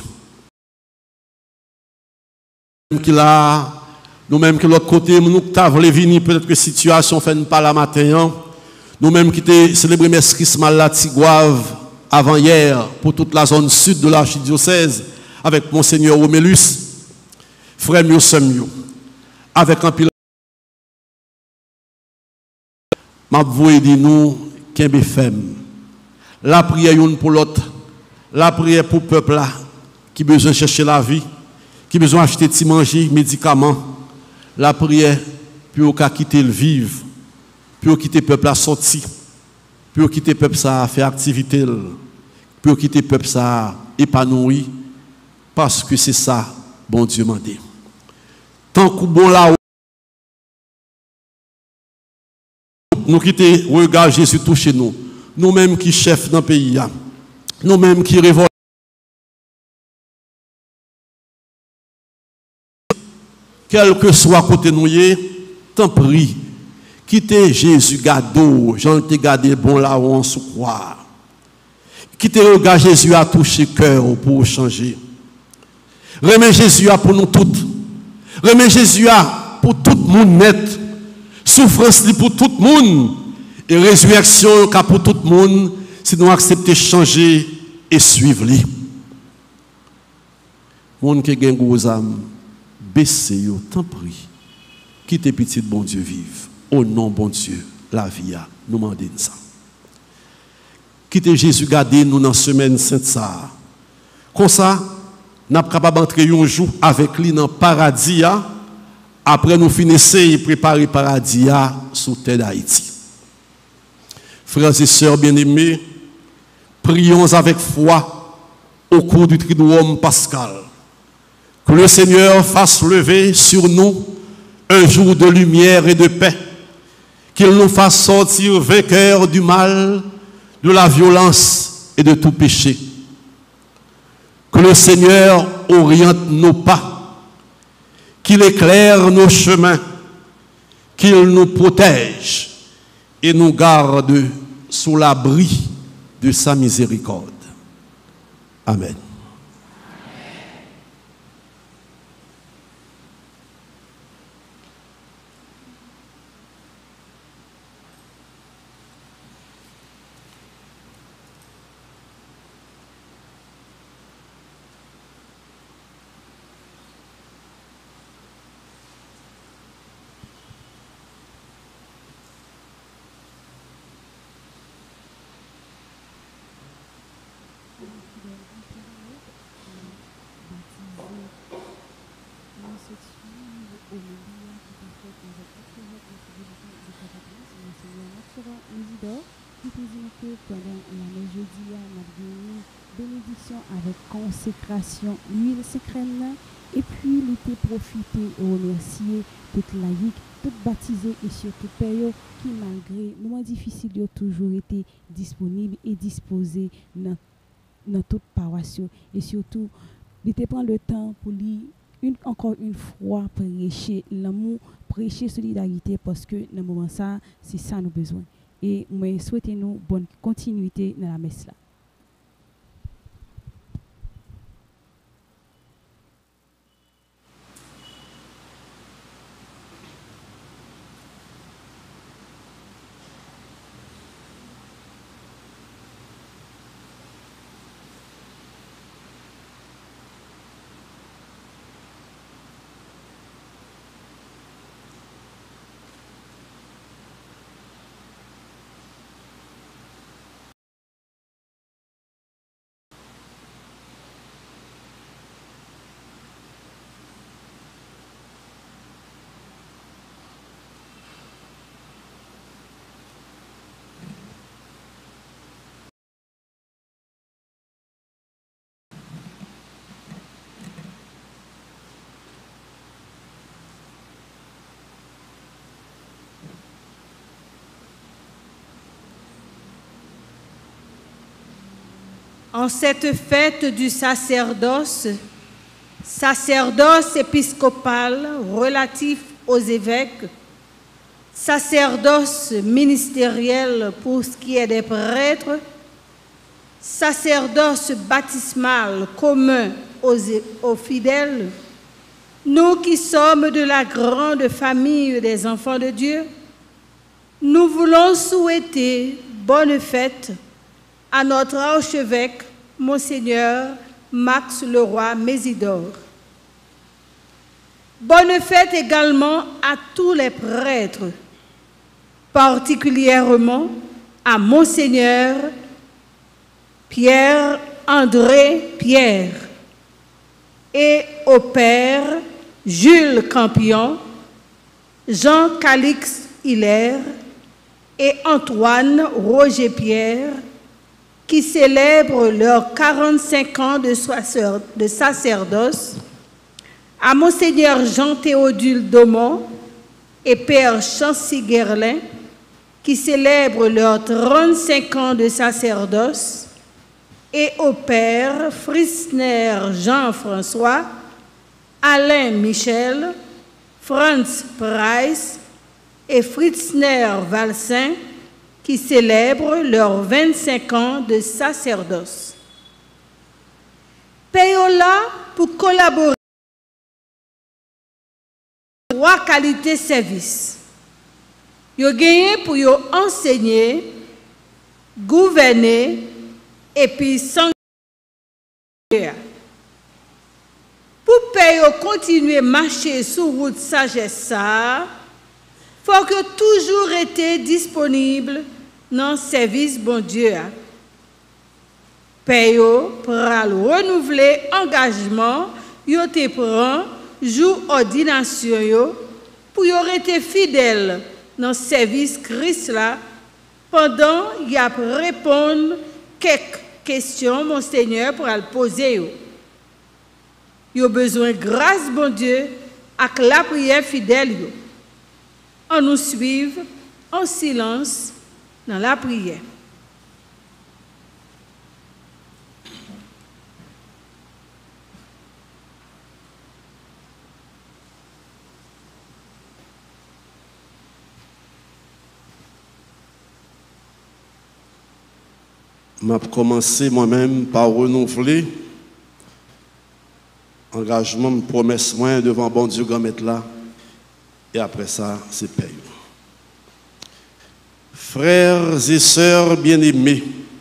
Nous-mêmes qui l'autre côté, nous avons venir, peut-être que la situation fait pas la matin. Nous-mêmes qui avons célébré le Christmas la Tigouave avant hier pour toute la zone sud de l'archidiocèse avec Monseigneur Romélus, frère mio, sœur mio, avec un pilote. Je vous dis nous, qu'un femme. La prière une pour l'autre, la prière pour le peuple là, qui a besoin de chercher la vie, qui a besoin d'acheter des manger, médicaments. La prière pour quitter le vivre, pour quitter le peuple à sortir, pour quitter le peuple à faire activité, pour quitter le peuple à épanouir, parce que c'est ça, bon Dieu m'a dit. Tant que bon là, nous quitter, regarde Jésus toucher nous. Nous-mêmes qui chefs dans le pays, nous-mêmes qui révoltent. Quel que soit côté nous, t'en prie, quittez Jésus gado, j'en ai gardé bon là où on se croit. Quittez regard Jésus à toucher cœur pour changer. Remets Jésus pour nous toutes. Remets Jésus pour tout le monde net. Souffrance pour tout le monde. Et résurrection pour tout le monde. Si nous acceptons changer et suivre lui. Monde qui a gros âme, baissez yo, t'en prie. Quittez petit bon Dieu vive. Au nom bon Dieu, la vie a nous demandons ça. Quittez Jésus garder nous dans la semaine sainte ça. Comme ça, nous sommes capables d'entrer un jour avec lui dans le paradis. Après nous finissons et préparer le paradis sous terre d'Haïti. Frères et sœurs bien-aimés, prions avec foi au cours du Triduum pascal. Que le Seigneur fasse lever sur nous un jour de lumière et de paix. Qu'il nous fasse sortir vainqueurs du mal, de la violence et de tout péché. Que le Seigneur oriente nos pas, qu'il éclaire nos chemins, qu'il nous protège et nous garde sous l'abri de sa miséricorde. Amen. Qui te dit que pendant l'année jeudi, on a gagné bénédiction avec consécration, l'huile secrète, et puis il était profité et remercier toute laïque, toute baptisée et surtout père qui malgré moments difficiles ont toujours été disponible et disposé dans toute paroisse et surtout il te prend le temps pour lui encore une fois prêcher l'amour, prêcher solidarité parce que dans le moment ça c'est ça nous besoin et moi souhaitez nous bonne continuité dans la messe là. En cette fête du sacerdoce épiscopal relatif aux évêques, sacerdoce ministériel pour ce qui est des prêtres, sacerdoce baptismal commun aux fidèles, nous qui sommes de la grande famille des enfants de Dieu, nous voulons souhaiter bonne fête à notre archevêque, Monseigneur Max Leroy Mésidor. Bonne fête également à tous les prêtres, particulièrement à Monseigneur Pierre-André Pierre et au Père Jules Campion, Jean-Calix Hilaire et Antoine Roger Pierre, qui célèbrent leurs 45 ans de sacerdoce, à Monseigneur Jean-Théodule Daumont et Père Chancy Guerlain, qui célèbrent leurs 35 ans de sacerdoce, et au Père Fritzner Jean-François, Alain Michel, Franz Price et Fritzner Valsin, qui célèbrent leurs 25 ans de sacerdoce. Payola pour collaborer trois qualités de service. Yo gagné pour yo enseigner, gouverner et puis sanctionner. Pour payer continuer à marcher sur route sagesse, faut que toujours été disponible dans le service bon Dieu. Payo pour renouveler engagement, yo te prend jour ordination yo pour yo rester fidèle dans le service Christ là pendant y a répondre quelques questions mon Seigneur pour le poser yo. Yo besoin grâce bon Dieu avec la prière fidèle yo. On nous suive en silence dans la prière. Je vais commencer moi-même par renouveler engagement, promesse moi devant bon Dieu grand maître là. Et après ça, c'est paye. Frères et sœurs bien-aimés,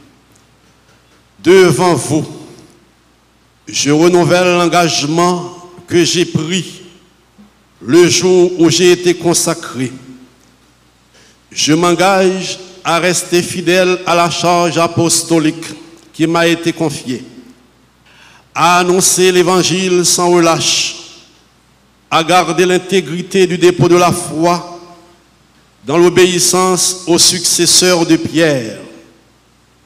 devant vous, je renouvelle l'engagement que j'ai pris le jour où j'ai été consacré. Je m'engage à rester fidèle à la charge apostolique qui m'a été confiée, à annoncer l'évangile sans relâche, à garder l'intégrité du dépôt de la foi dans l'obéissance aux successeurs de Pierre,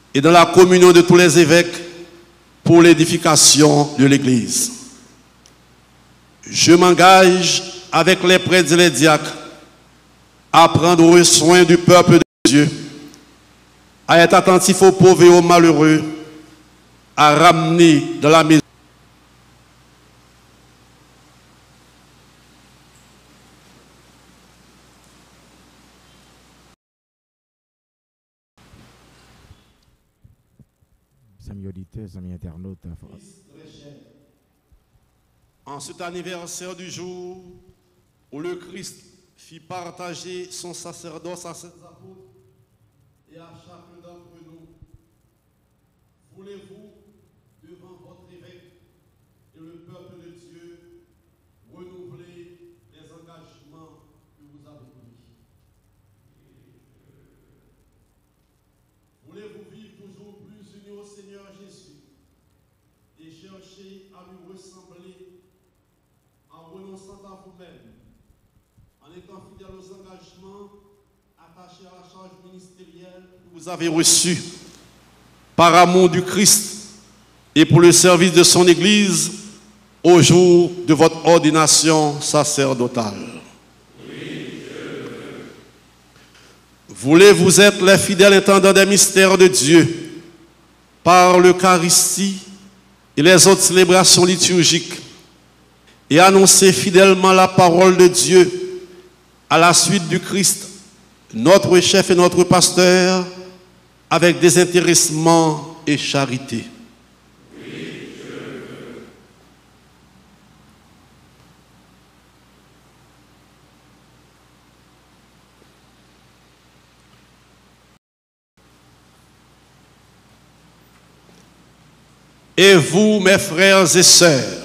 et dans la communion de tous les évêques pour l'édification de l'Église. Je m'engage avec les prêtres et les diacres à prendre soin du peuple de Dieu, à être attentif aux pauvres et aux malheureux, à ramener dans la maison. Amis auditeurs, amis internautes, en cet anniversaire du jour où le Christ fit partager son sacerdoce à ses apôtres et à chacun d'entre nous, voulez-vous, devant votre évêque et le peuple de Dieu, renouveler les engagements que vous avez pris? Voulez-vous vivre toujours plus unis au Seigneur Jésus et chercher à lui ressembler en renonçant à vous-même, en étant fidèle aux engagements attachés à la charge ministérielle que vous avez reçue par amour du Christ et pour le service de son Église au jour de votre ordination sacerdotale? Voulez-vous être les fidèles intendants des mystères de Dieu par l'Eucharistie et les autres célébrations liturgiques et annoncer fidèlement la parole de Dieu à la suite du Christ, notre chef et notre pasteur, avec désintéressement et charité? Et vous, mes frères et sœurs,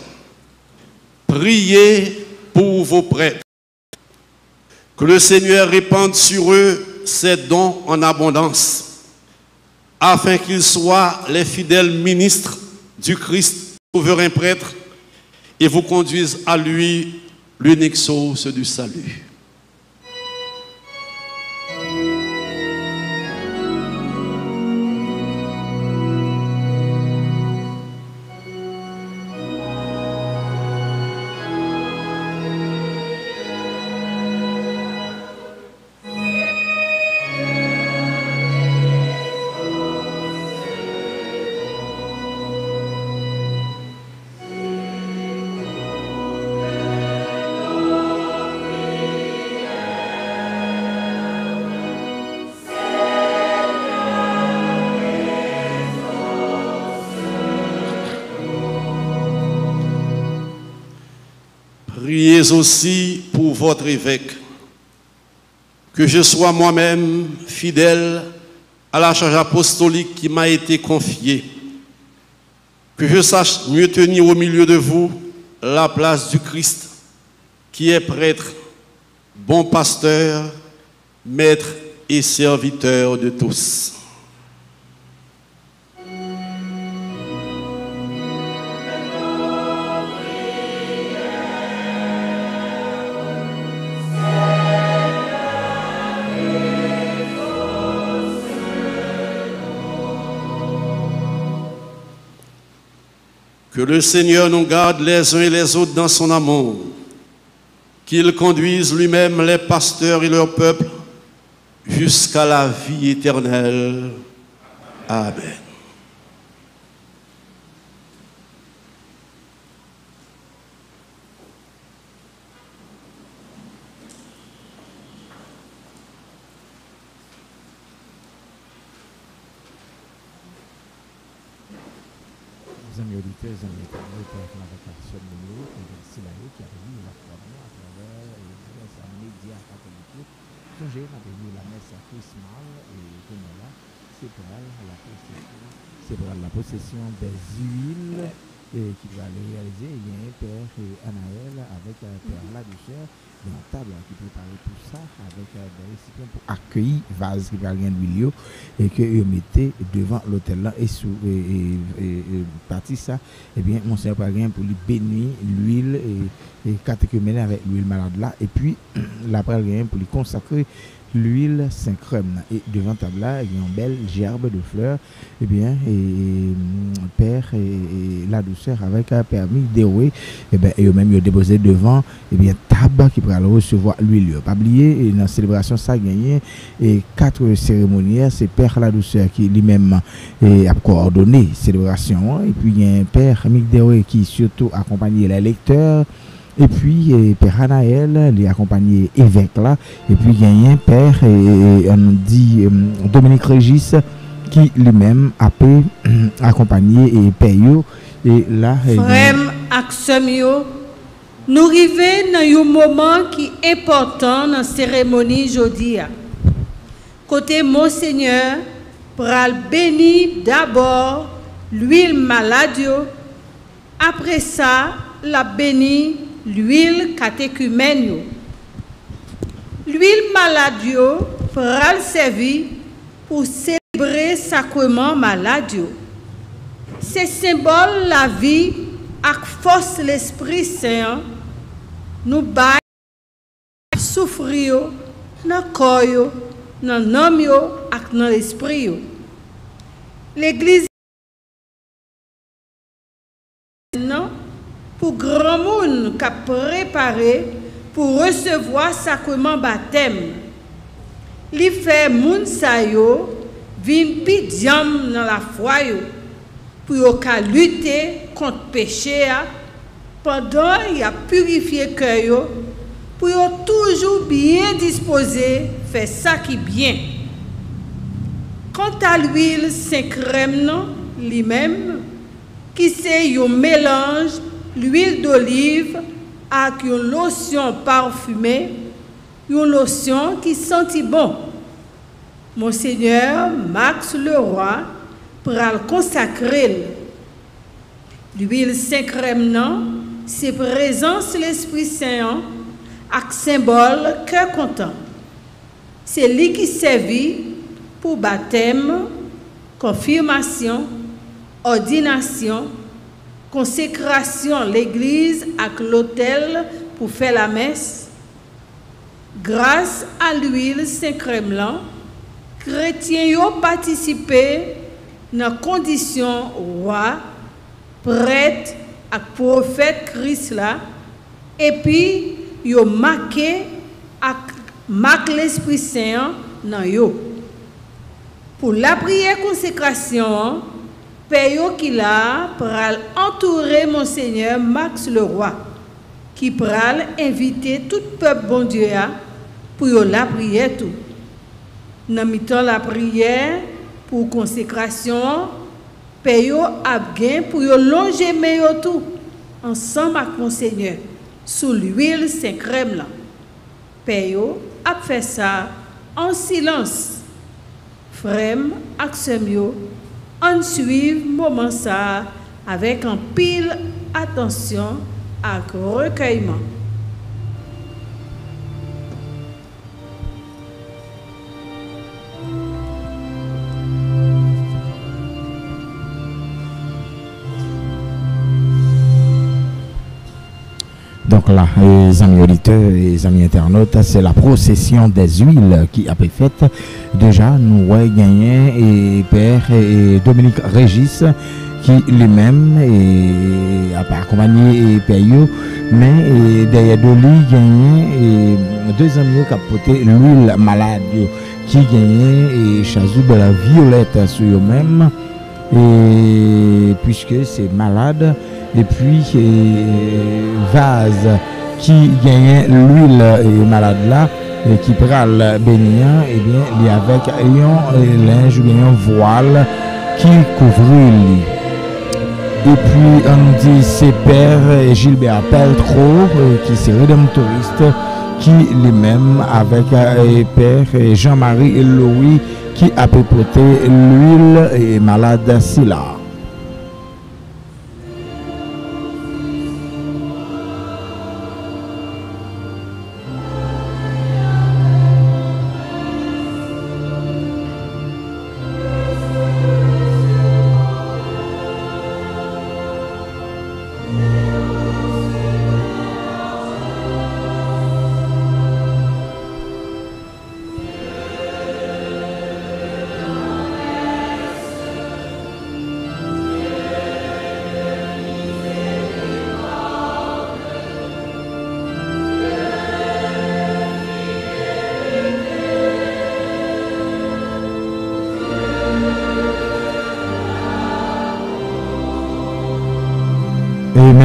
priez pour vos prêtres, que le Seigneur répande sur eux ses dons en abondance, afin qu'ils soient les fidèles ministres du Christ, souverain prêtre, et vous conduisent à lui, l'unique source du salut. Priez aussi pour votre évêque, que je sois moi-même fidèle à la charge apostolique qui m'a été confiée, que je sache mieux tenir au milieu de vous la place du Christ, qui est prêtre, bon pasteur, maître et serviteur de tous. Que le Seigneur nous garde les uns et les autres dans son amour, qu'il conduise lui-même les pasteurs et leur peuple jusqu'à la vie éternelle. Amen. Amis auditeurs, amis internautes, la vocation de nous, c'est là qui a venu la foi à travers les médias catholiques. Songez, on a venu la messe chrismale et comme là, c'est pour la possession des huiles qui va aller réaliser. Il y a un père Anaël avec père Ladouceur dans la table qui prépare tout ça avec des récipients pour accueillir vase qui va rien d'huile et que vous mettez devant l'hôtel là et sous partie ça et bien mon seigneur pas rien pour lui bénir l'huile et catéchumène avec l'huile malade là et puis l'après rien pour lui consacrer l'huile Saint-Crème. Et devant table là, il y a une belle gerbe de fleurs. Eh bien, Père et la douceur avec un permis déroué, eh bien, et eux-mêmes, ils ont déposé devant, eh bien, table qui pourra recevoir l'huile. Pas oublier, dans la célébration, ça a gagné, et 4 cérémoniaires, c'est Père la douceur qui lui-même a coordonné célébration. Et puis, il y a un Père Mick Déroué qui surtout accompagne les lecteurs. Et puis, Père Anaël, il est accompagné évêque là. Et puis, il y a un Père, on dit Dominique Régis, qui lui-même a pu accompagner et Payot. Et là, frère Axemio, nous arrivons dans un moment qui est important dans la cérémonie aujourd'hui. Côté Monseigneur, pral béni d'abord l'huile maladio, après ça, la béni l'huile catéchumène. L'huile maladio pral servi pour célébrer sacrement maladio. C'est symbole la vie avec force l'Esprit Saint nous baille souffrir dans le corps, dans l'âme et dans l'esprit. L'église non pour grand monde qui a préparé pour recevoir sacrement baptême. Li fait moun sa yo vin pi diam dans la foi yo pour yo ka lutter contre péché pendant y a purifié cœur yo pour yo toujours bien disposé faire ça qui bien. Quant à l'huile Saint-Crème non lui-même qui c'est un mélange l'huile d'olive avec une lotion parfumée, une lotion qui sentit bon. Monseigneur Max Leroy pral consacrer l'huile Saint-Crème non, c'est présence l'Esprit Saint avec symbole cœur content. C'est lui qui servit pour baptême, confirmation, ordination, consécration l'église avec l'autel pour faire la messe. Grâce à l'huile Saint-Crème là, chrétiens ont participé dans la condition roi, prêtre et prophète Christ là, et puis ils ont marqué l'Esprit Saint dans yo. Pour la prière consécration, Père qui l'a pral entourer Monseigneur Max Leroy, qui pral inviter tout peuple bon Dieu pour la prière tout. Dans mi-temps la prière pour consécration, Père a gain pour longer meilleur tout ensemble avec Monseigneur sous l'huile Saint-Crème là. Père a fait ça en silence. Frère Axemio, on suit moment ça avec un pile attention et recueillement. Donc là, les amis auditeurs et les amis internautes, c'est la procession des huiles qui a été faite. Déjà, nous avons gagné et Père et Dominique Régis qui lui-même a accompagné Payot, mais derrière de lui, gagné deux amis qui ont porté l'huile malade qui gagné et chazou de la violette sur eux-mêmes, et puisque c'est malade. Et puis vase qui gagne l'huile malade là et qui prend le bénir, et bien il y a avec un linge ou un voile qui couvre lui. Et puis on dit c'est Père Gilbert Peltro qui c'est rédemptoriste qui lui-même avec Père Jean-Marie Louis qui a porté l'huile malade Silla.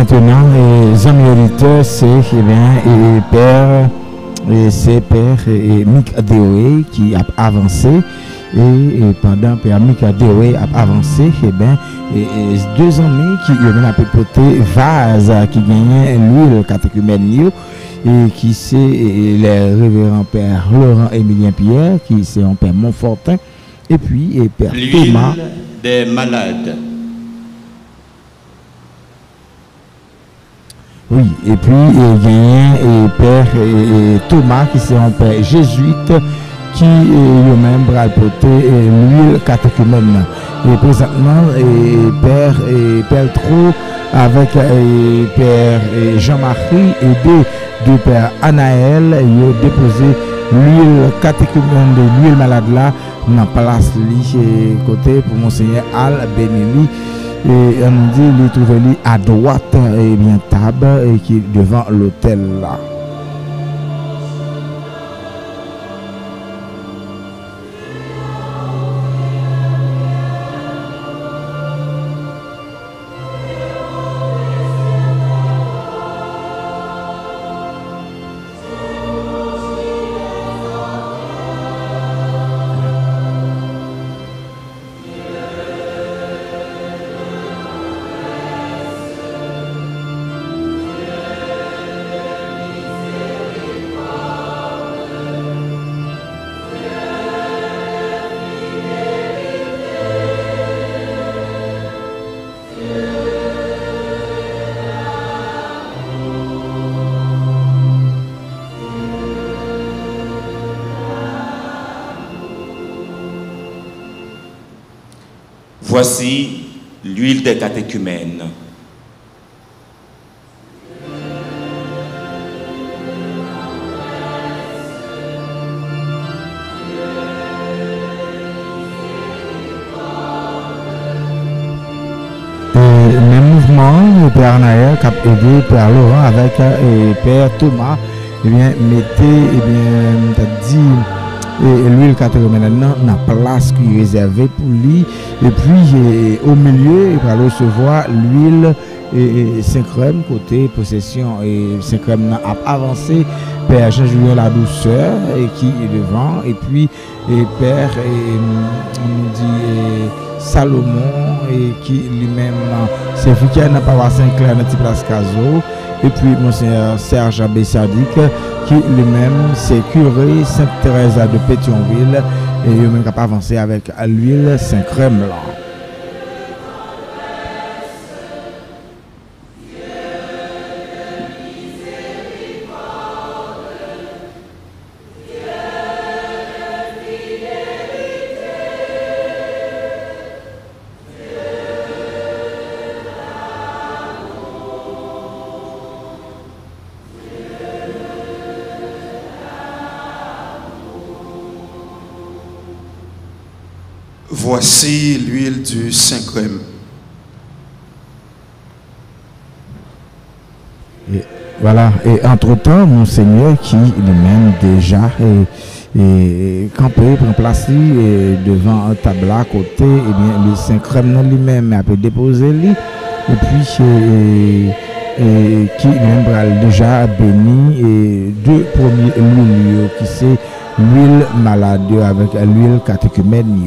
maintenant, les amis auditeurs, c'est Père Mick Deoé qui a avancé. Et pendant que Père Mick Deoé a avancé, deux amis qui ont apporté vase qui gagnait l'huile catéchumène et qui c'est les révérends Père Laurent Émilien Pierre, qui c'est un Père Montfortin, et puis Père Thomas des malades. Oui, et puis il Père Thomas qui c'est un Père jésuite qui lui-même va porter l'huile catéchumène. Et présentement, Père Trou avec Père Jean-Marie et de Père Anaël, ils ont déposé l'huile catéchumène de l'huile malade là dans la place côté pour Monseigneur Al Benili. Et on dit il trouve à droite et bien table et qui est devant l'hôtel là. Voici l'huile des catéchumènes. Même mouvement, Père Anaël qui a aidé Père Laurent avec Père Thomas, mettez, t'as dit, l'huile catéchumène dans la place qui est réservée pour lui. Et puis au milieu, il va recevoir l'huile et Saint-Crème côté possession. Et Saint-Crème a avancé Père Jean-Julien La Douceur qui est devant. Et puis Père on dit Salomon et qui lui-même c'est qui n'a pas voir Saint-Clair dans la place Caso. Et puis Monseigneur Serge Abbé Sadique qui lui-même c'est curé Sainte-Thérèse de Pétionville et il est même capable d'avancer avec l'huile Saint-Crème là. Voici l'huile du Saint-Crème. Et voilà, et entre-temps, Monseigneur qui lui-même déjà campé, prend place devant un tableau à côté, et bien le Saint-Crème lui-même a pu déposer lui, et puis qui lui-même déjà béni et deux premiers huiles qui c'est l'huile malade avec l'huile catéchumène.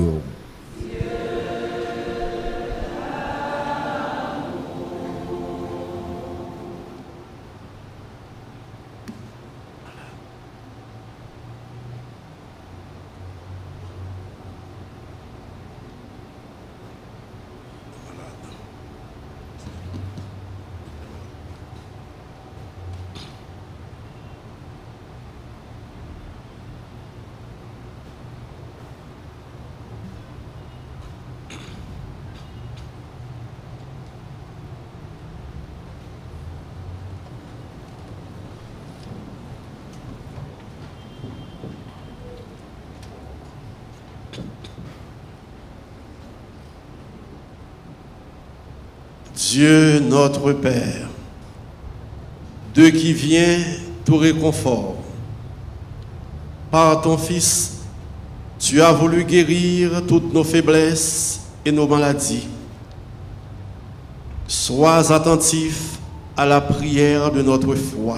Dieu notre Père, de qui vient tout réconfort, par ton Fils, tu as voulu guérir toutes nos faiblesses et nos maladies. Sois attentif à la prière de notre foi.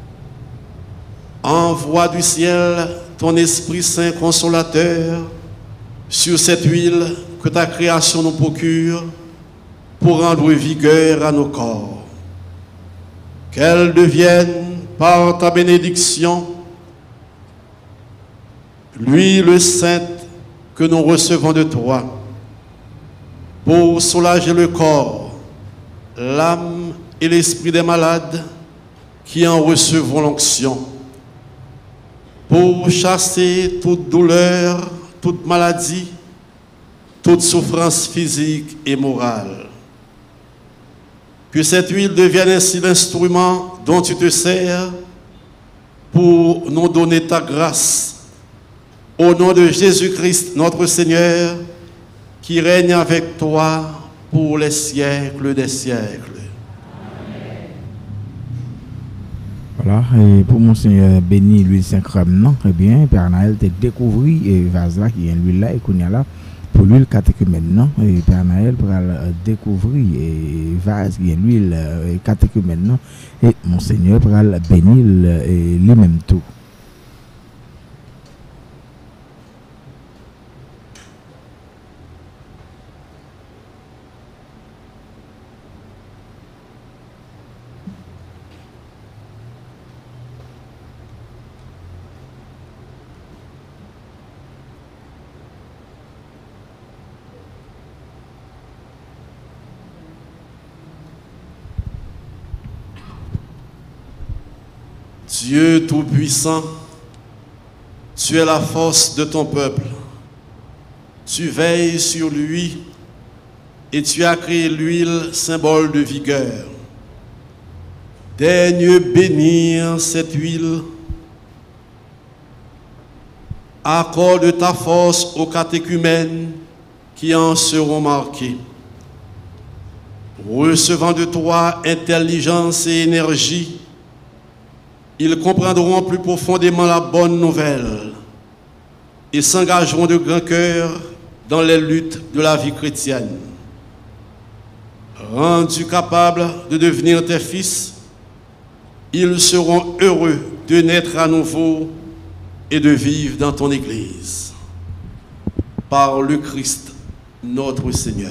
Envoie du ciel ton Esprit Saint consolateur sur cette huile que ta création nous procure pour rendre vigueur à nos corps. Qu'elle devienne par ta bénédiction l'huile sainte que nous recevons de toi pour soulager le corps, l'âme et l'esprit des malades qui en recevront l'onction, pour chasser toute douleur, toute maladie, toute souffrance physique et morale. Que cette huile devienne ainsi l'instrument dont tu te sers pour nous donner ta grâce. Au nom de Jésus-Christ, notre Seigneur, qui règne avec toi pour les siècles des siècles. Voilà, et pour Monseigneur béni l'huile Saint-Crème, eh bien, Père Naël t'a découvert et vase là qui est l'huile là et qu'on y a là pour l'huile catéchumène, non? Et Père Naël pour découvrir et vase qui est l'huile catéchumène, non? Et Monseigneur pour bénir lui-même tout. Dieu Tout-Puissant, tu es la force de ton peuple. Tu veilles sur lui et tu as créé l'huile, symbole de vigueur. Daigne bénir cette huile. Accorde ta force aux catéchumènes qui en seront marqués. Recevant de toi intelligence et énergie, ils comprendront plus profondément la bonne nouvelle et s'engageront de grand cœur dans les luttes de la vie chrétienne. Rendus capables de devenir tes fils, ils seront heureux de naître à nouveau et de vivre dans ton Église. Par le Christ, notre Seigneur.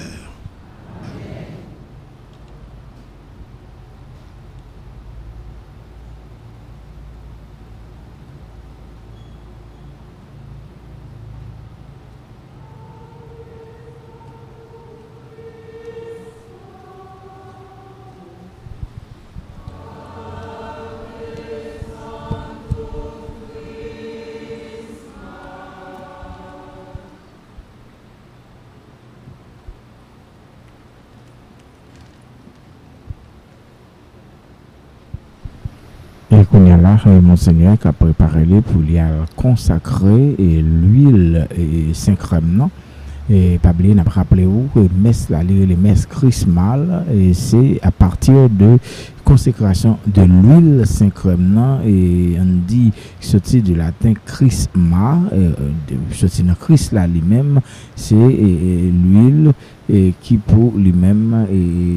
Et qu'on y a là, Monseigneur qui a préparé pour lui consacrer l'huile et Saint-Crème, non? Et pas oublier, n'a pas rappelé où que messe là, les messes chrismales, et c'est à partir de consécration de l'huile Saint-Crème, non? Et on dit sorti du latin chrisma, sorti dans Christ là lui-même, c'est l'huile qui pour lui-même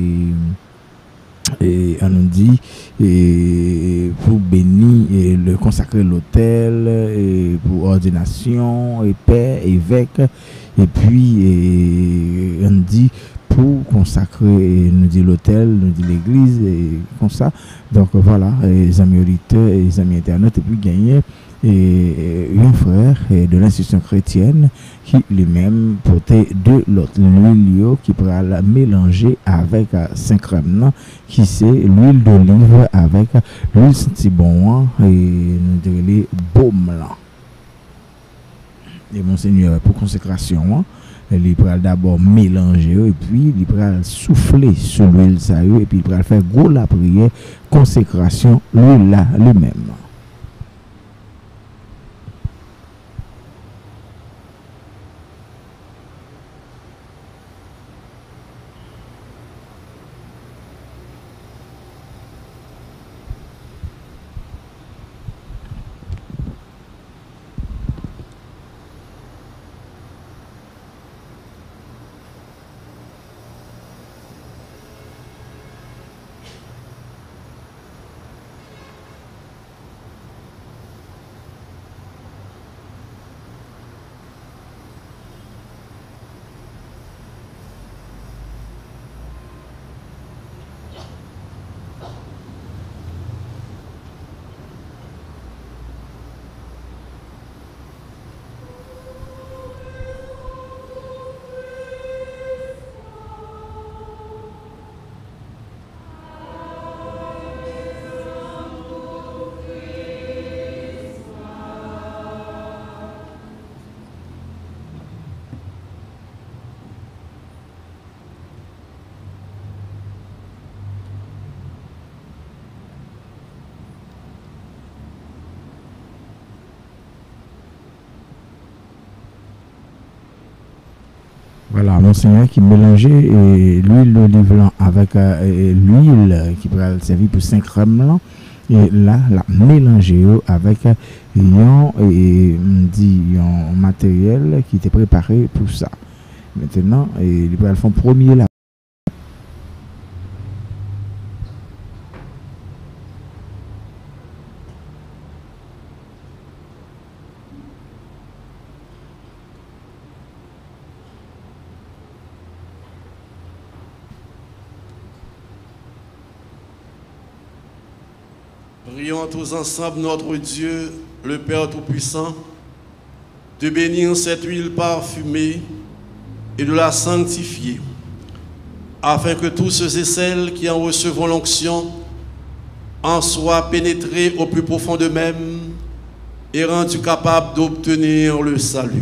et on nous dit pour bénir le consacrer l'autel pour ordination et père évêque et puis on dit pour consacrer nous dit l'autel nous dit l'église et comme ça donc voilà les amis auditeurs et les amis internautes et puis gagner et un frère de l'institution chrétienne qui lui-même portait de l'autre l'huile qui pourra la mélanger avec Saint-Crème qui c'est l'huile d'olive avec l'huile sentibon et nous dirait les baumes là et Monseigneur pour consécration il pourra d'abord mélanger et puis il pourra souffler sur l'huile ça et puis il pourra faire gros la prière consécration l'huile là lui-même. Voilà, Monseigneur qui mélangeait l'huile d'olive blanc avec l'huile qui pourrait servir pour 5 crèmes. Et là, la mélanger avec un matériel qui était préparé pour ça. Maintenant, ils font premier là. Prions tous ensemble notre Dieu, le Père Tout-Puissant, de bénir cette huile parfumée et de la sanctifier, afin que tous ceux et celles qui en recevront l'onction en soient pénétrés au plus profond d'eux-mêmes et rendus capables d'obtenir le salut.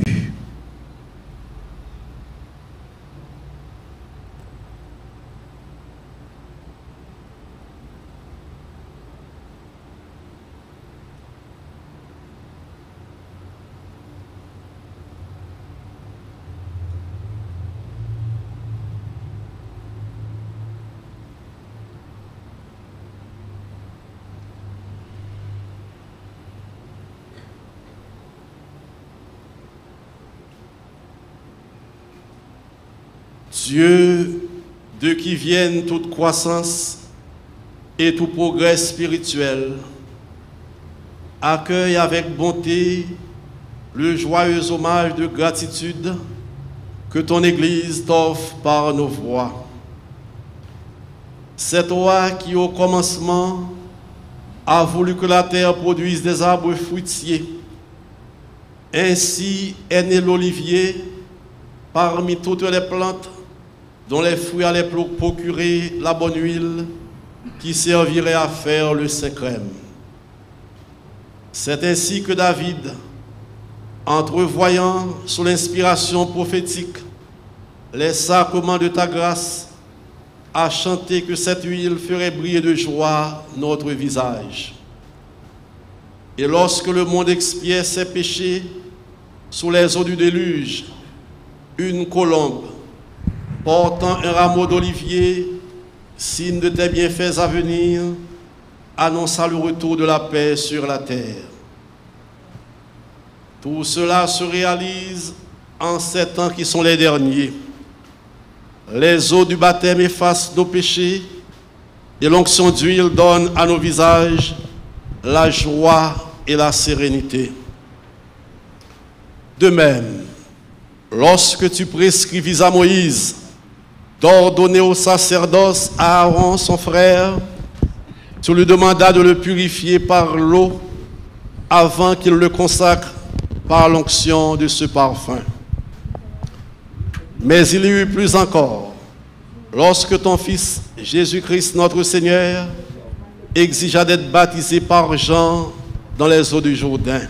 Dieu, de qui viennent toute croissance et tout progrès spirituel, accueille avec bonté le joyeux hommage de gratitude que ton Église t'offre par nos voix. C'est toi qui, au commencement, a voulu que la terre produise des arbres fruitiers. Ainsi est né l'olivier parmi toutes les plantes dont les fruits allaient procurer la bonne huile qui servirait à faire le saint crème. C'est ainsi que David, entrevoyant sous l'inspiration prophétique les sacrements de ta grâce, a chanté que cette huile ferait briller de joie notre visage. Et lorsque le monde expiait ses péchés sous les eaux du déluge, une colombe portant un rameau d'olivier, signe de tes bienfaits à venir, annonça le retour de la paix sur la terre. Tout cela se réalise en ces temps qui sont les derniers. Les eaux du baptême effacent nos péchés et l'onction d'huile donne à nos visages la joie et la sérénité. De même, lorsque tu prescrivis à Moïse d'ordonner au sacerdoce à Aaron, son frère, tu lui demandas de le purifier par l'eau avant qu'il le consacre par l'onction de ce parfum. Mais il y eut plus encore, lorsque ton Fils Jésus-Christ notre Seigneur exigea d'être baptisé par Jean dans les eaux du Jourdain.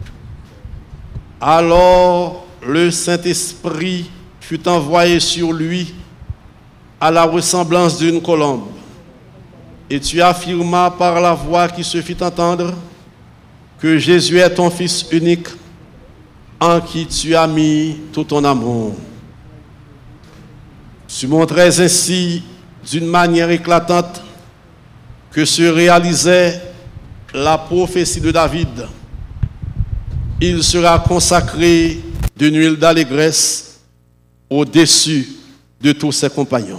Alors le Saint-Esprit fut envoyé sur lui à la ressemblance d'une colombe, et tu affirmas par la voix qui se fit entendre que Jésus est ton Fils unique, en qui tu as mis tout ton amour. Tu montrais ainsi d'une manière éclatante que se réalisait la prophétie de David. Il sera consacré d'une huile d'allégresse au-dessus de tous ses compagnons.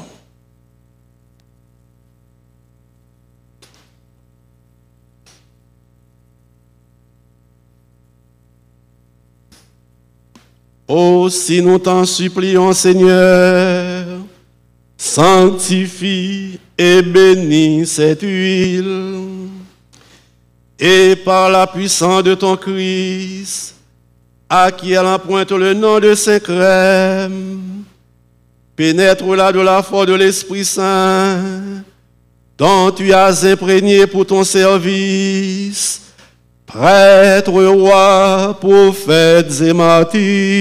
Aussi nous t'en supplions, Seigneur, sanctifie et bénis cette huile, et par la puissance de ton Christ, à qui elle emprunte le nom de Saint Crème, pénètre-la de la force de l'Esprit Saint, dont tu as imprégné pour ton service, prêtre, roi, prophètes et martyrs.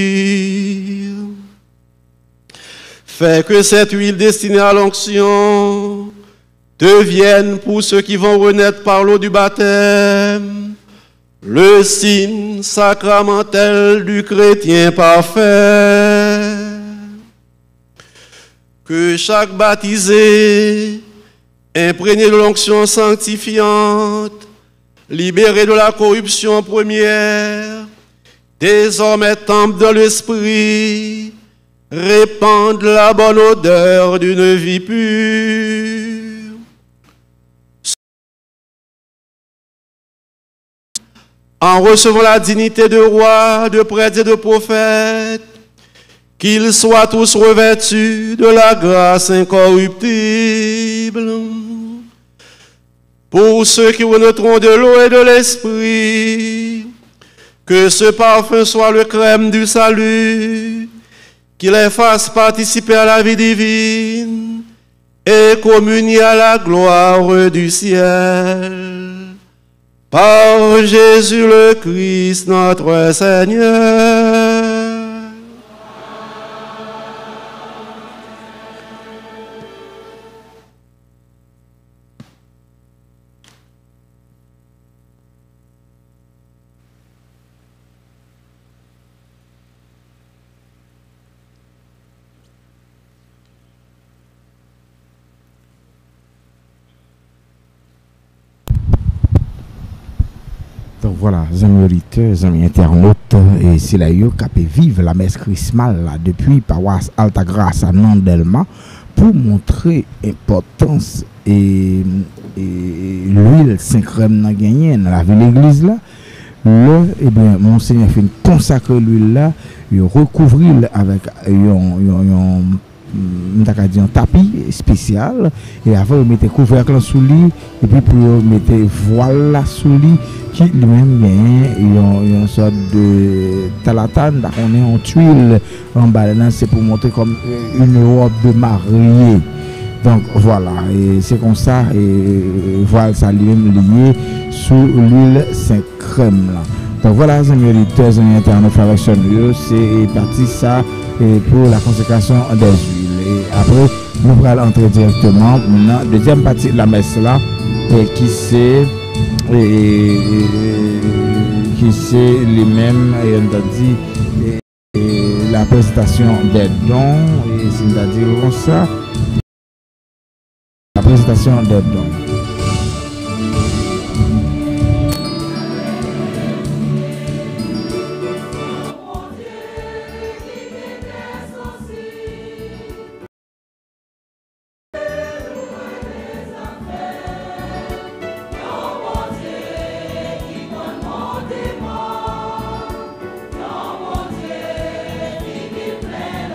Fais que cette huile destinée à l'onction devienne pour ceux qui vont renaître par l'eau du baptême le signe sacramentel du chrétien parfait. que chaque baptisé, imprégné de l'onction sanctifiante, libéré de la corruption première, désormais temple de l'esprit, répande la bonne odeur d'une vie pure. En recevant la dignité de roi, de prêtre et de prophète, qu'ils soient tous revêtus de la grâce incorruptible. Pour ceux qui renaîtront de l'eau et de l'esprit, que ce parfum soit le crème du salut, qui les fasse participer à la vie divine et communier à la gloire du ciel. Par Jésus le Christ, notre Seigneur. Donc voilà, amis auditeurs, amis internautes, et c'est là yo qui vivre la messe chrismale là, depuis paroisse Alta Grace à Nandelma pour montrer l'importance et l'huile Saint-Crème n'a gagné dans la ville l'église là. Là, eh bien, Monseigneur fait consacrer l'huile là, il recouvrir avec un tapis spécial et avant il mettait couvercle sous lui et puis pour mettre voile là sous lui qui lui-même gagne une sorte de talatane, on est en tuile en bas là, c'est pour montrer comme une robe de mariée. Donc voilà, et c'est comme ça, et voile ça lui-même lié sous l'huile Saint-Crème là. Donc voilà, amis auditeurs, amis internautes, frères et c'est parti ça et pour la consécration des huiles. Et après, nous allons entrer directement dans la deuxième partie de la messe là, et qui c'est les mêmes, et on a dit la présentation des dons, et c'est-à-dire comme ça, la présentation des dons.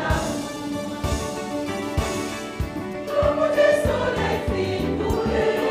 Soleil,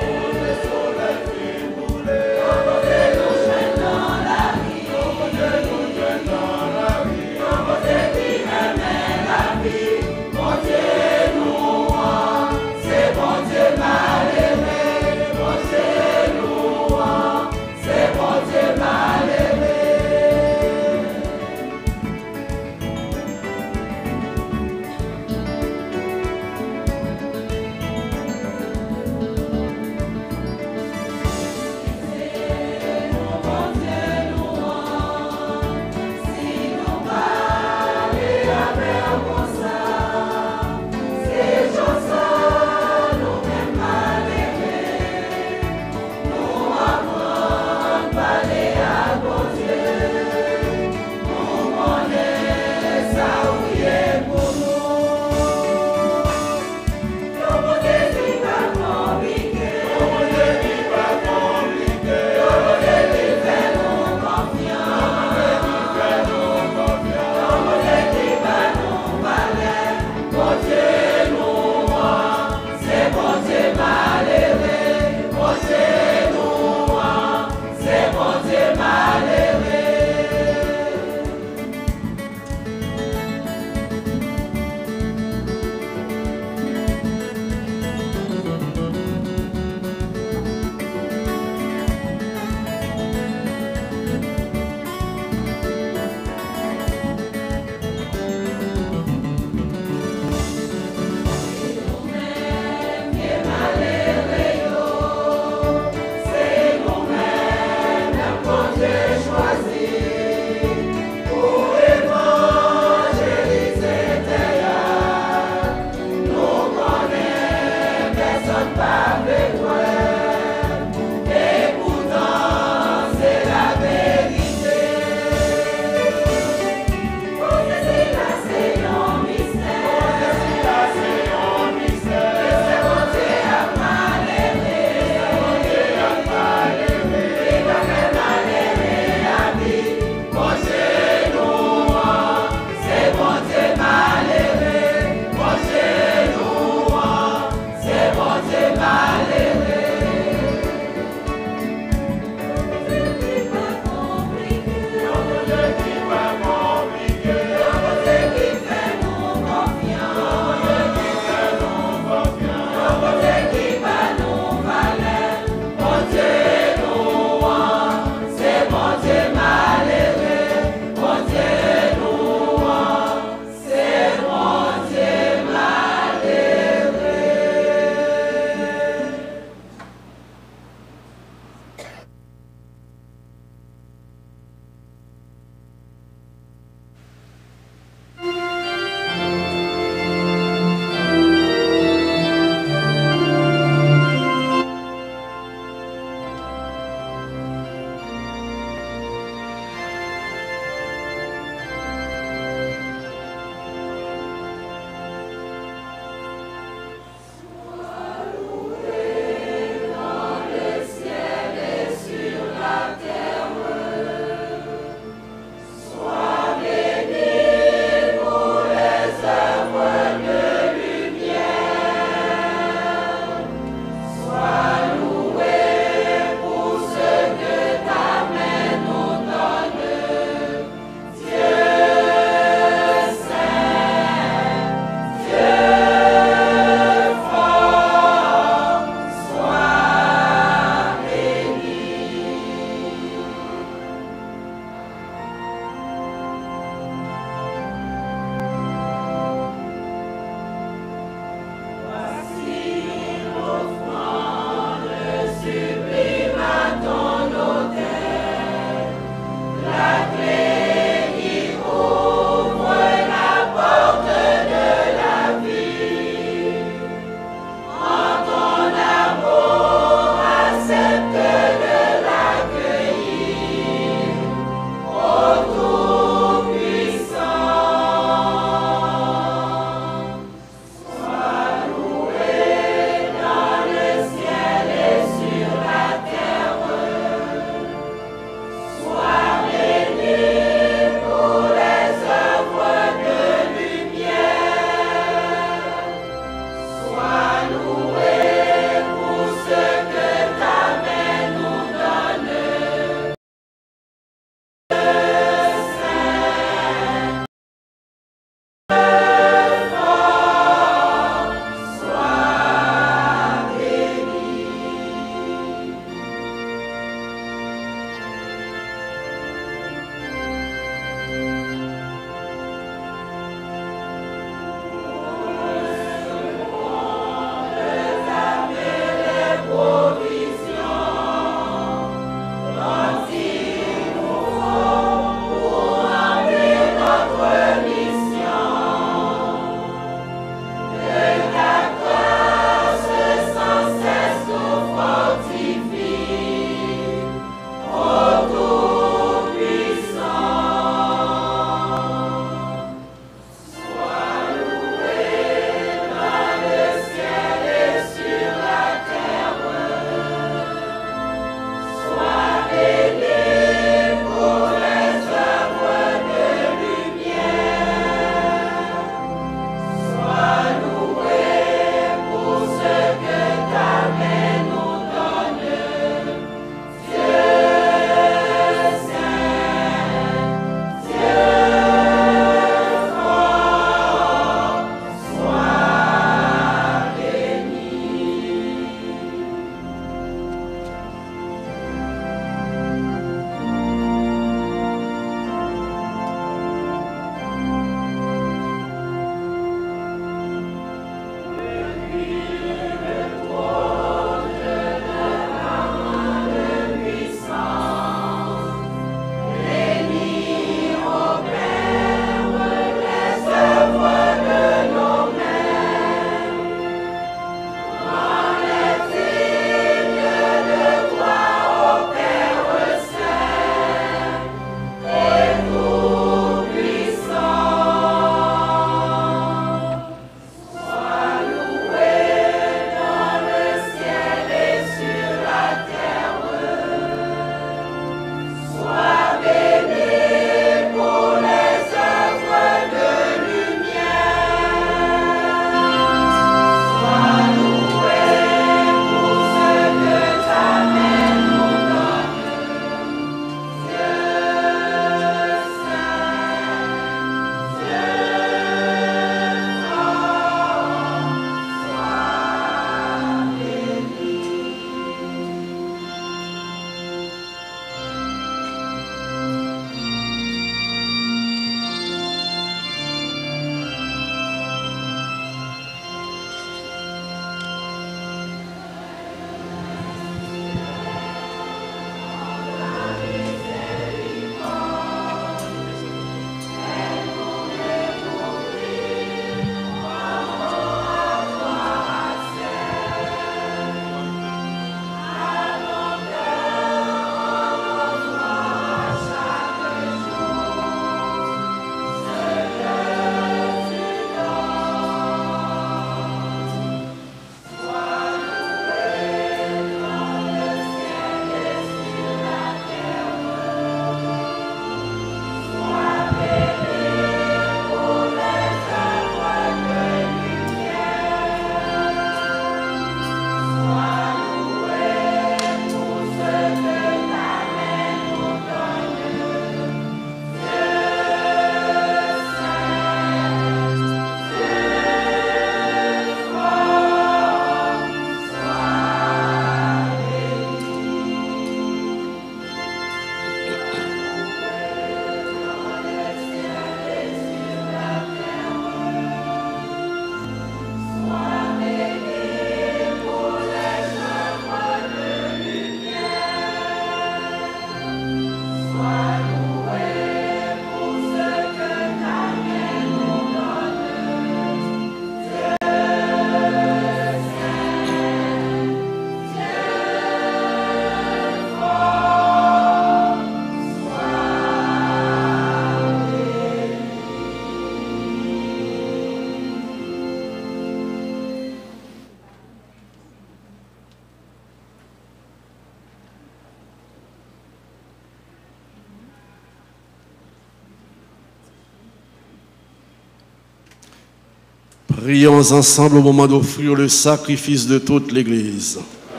Prions ensemble au moment d'offrir le sacrifice de toute l'Église.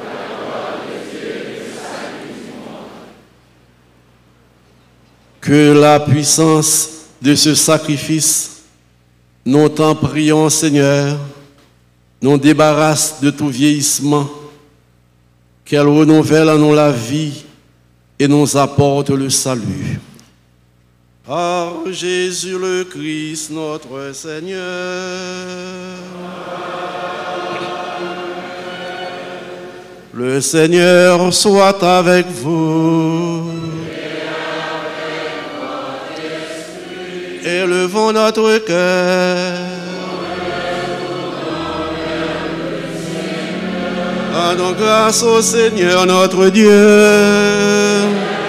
Que la puissance de ce sacrifice, nous t'en prions, Seigneur, nous débarrasse de tout vieillissement, qu'elle renouvelle en nous la vie et nous apporte le salut. Par Jésus le Christ, notre Seigneur. Le Seigneur soit avec vous. Élevons notre cœur. Rendons grâce au Seigneur notre Dieu.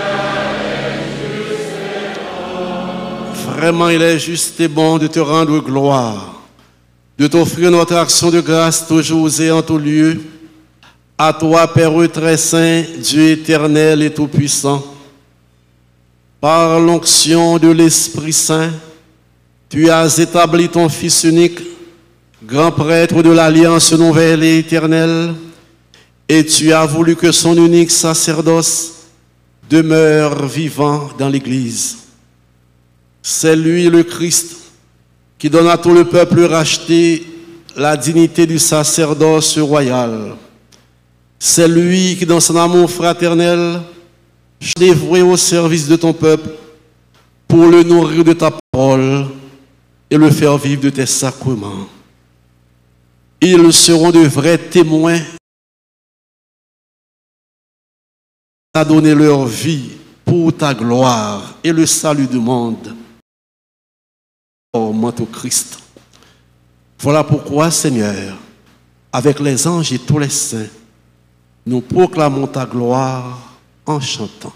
Vraiment, il est juste et bon de te rendre gloire, de t'offrir notre action de grâce toujours et en tout lieu. À toi, Père très saint, Dieu éternel et tout-puissant, par l'onction de l'Esprit Saint, tu as établi ton Fils unique, grand prêtre de l'Alliance nouvelle et éternelle, et tu as voulu que son unique sacerdoce demeure vivant dans l'Église. C'est lui, le Christ, qui donne à tout le peuple racheté la dignité du sacerdoce royal. C'est lui qui, dans son amour fraternel, dévoué au service de ton peuple pour le nourrir de ta parole et le faire vivre de tes sacrements. Ils seront de vrais témoins à donner leur vie pour ta gloire et le salut du monde. Au Christ. Voilà pourquoi, Seigneur, avec les anges et tous les saints, nous proclamons ta gloire en chantant.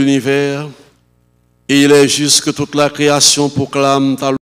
l'univers, et il est juste que toute la création proclame ta louange.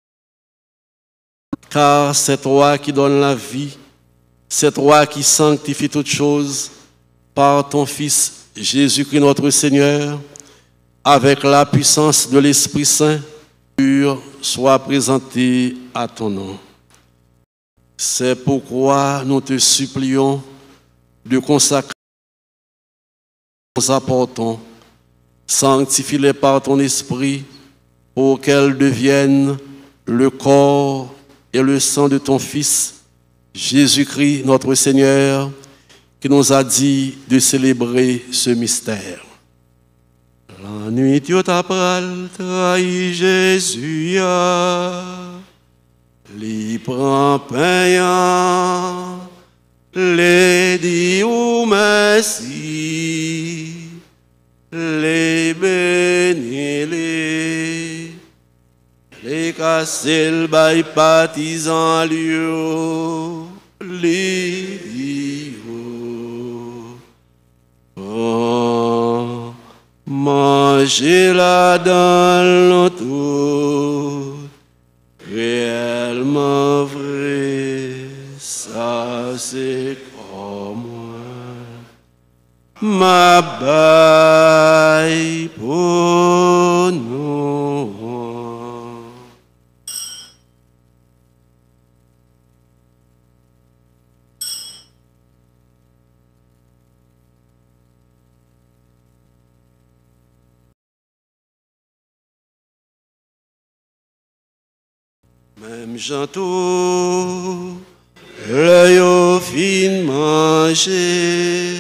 Car c'est toi qui donnes la vie, c'est toi qui sanctifie toutes choses par ton Fils Jésus-Christ notre Seigneur, avec la puissance de l'Esprit Saint, soit présenté à ton nom. C'est pourquoi nous te supplions de consacrer nous apportons, sanctifie-les par ton esprit, pour qu'elles deviennent le corps et le sang de ton Fils, Jésus-Christ notre Seigneur, qui nous a dit de célébrer ce mystère. La nuit tu t'as trahi Jésus, l'y prend payant, les dit ou merci, les bénis, les casser le bail partisan lieu, les dit manger là dans l'auto, réellement vrai, ça c'est comme moi, ma baille pour nous. Même j'entends l'œil au fin manger,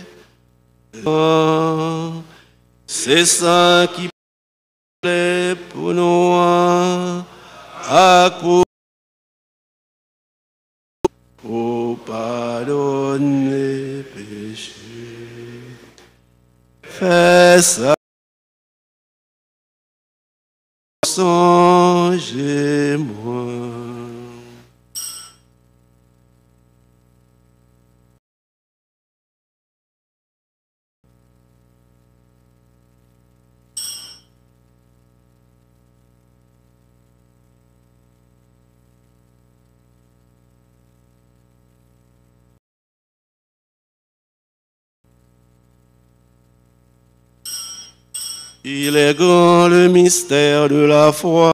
c'est ça qui plaît pour nous à cause pour pardonner péché. Fais ça. Songez-moi. Il est grand le mystère de la foi.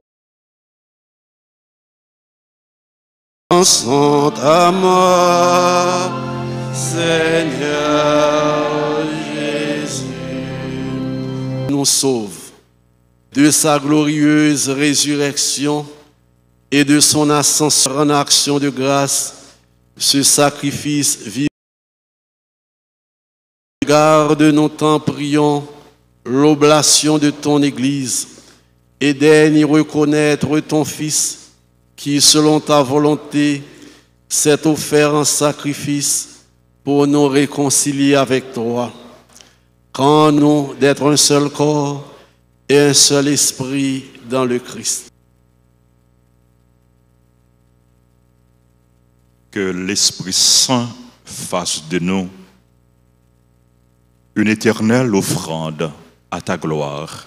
Sans ta mort, Seigneur Jésus, nous sauve de sa glorieuse résurrection et de son ascension en action de grâce, ce sacrifice vivant. Garde-nous, t'en prions, l'oblation de ton Église et daigne y reconnaître ton Fils qui, selon ta volonté, s'est offert en sacrifice pour nous réconcilier avec toi. Rends-nous d'être un seul corps et un seul esprit dans le Christ. Que l'Esprit Saint fasse de nous une éternelle offrande à ta gloire.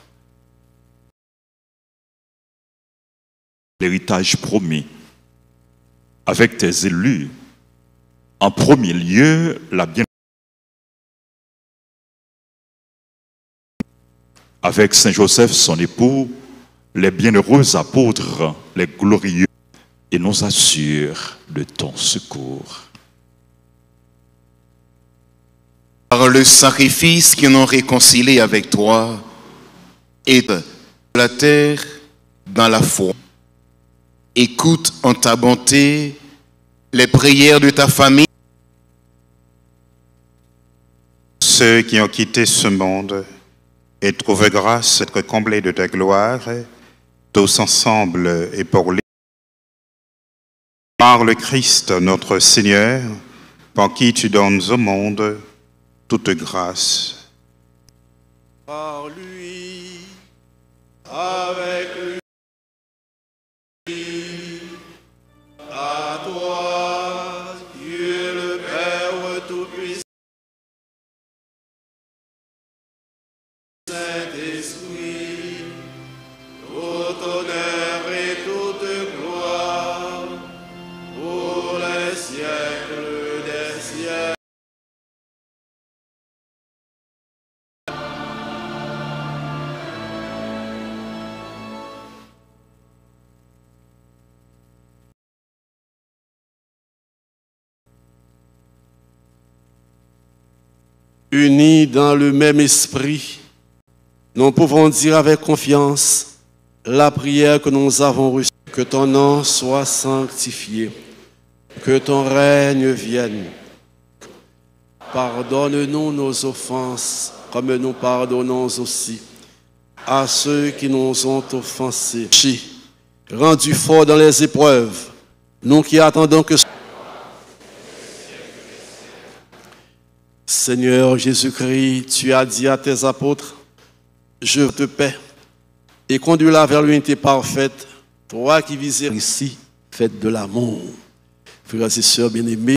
L'héritage promis avec tes élus, en premier lieu la bien avec Saint Joseph son époux, les bienheureux apôtres, les glorieux, et nous assure de ton secours. Par le sacrifice qui nous réconcilie avec toi et de la terre dans la foi. Écoute en ta bonté les prières de ta famille. Ceux qui ont quitté ce monde et trouvent grâce d'être comblés de ta gloire, tous ensemble et pour lui. Par le Christ notre Seigneur, par qui tu donnes au monde toute grâce. Par lui, avec lui, à toi, Dieu le Père Tout-Puissant, Saint-Esprit, unis dans le même esprit, nous pouvons dire avec confiance la prière que nous avons reçue. Que ton nom soit sanctifié, que ton règne vienne. Pardonne-nous nos offenses, comme nous pardonnons aussi à ceux qui nous ont offensés. Rendus forts dans les épreuves, nous qui attendons que... Seigneur Jésus-Christ, tu as dit à tes apôtres, je te paie, et conduis-la vers l'unité parfaite, toi qui visais ici, faites de l'amour. Frères et sœurs bien-aimés,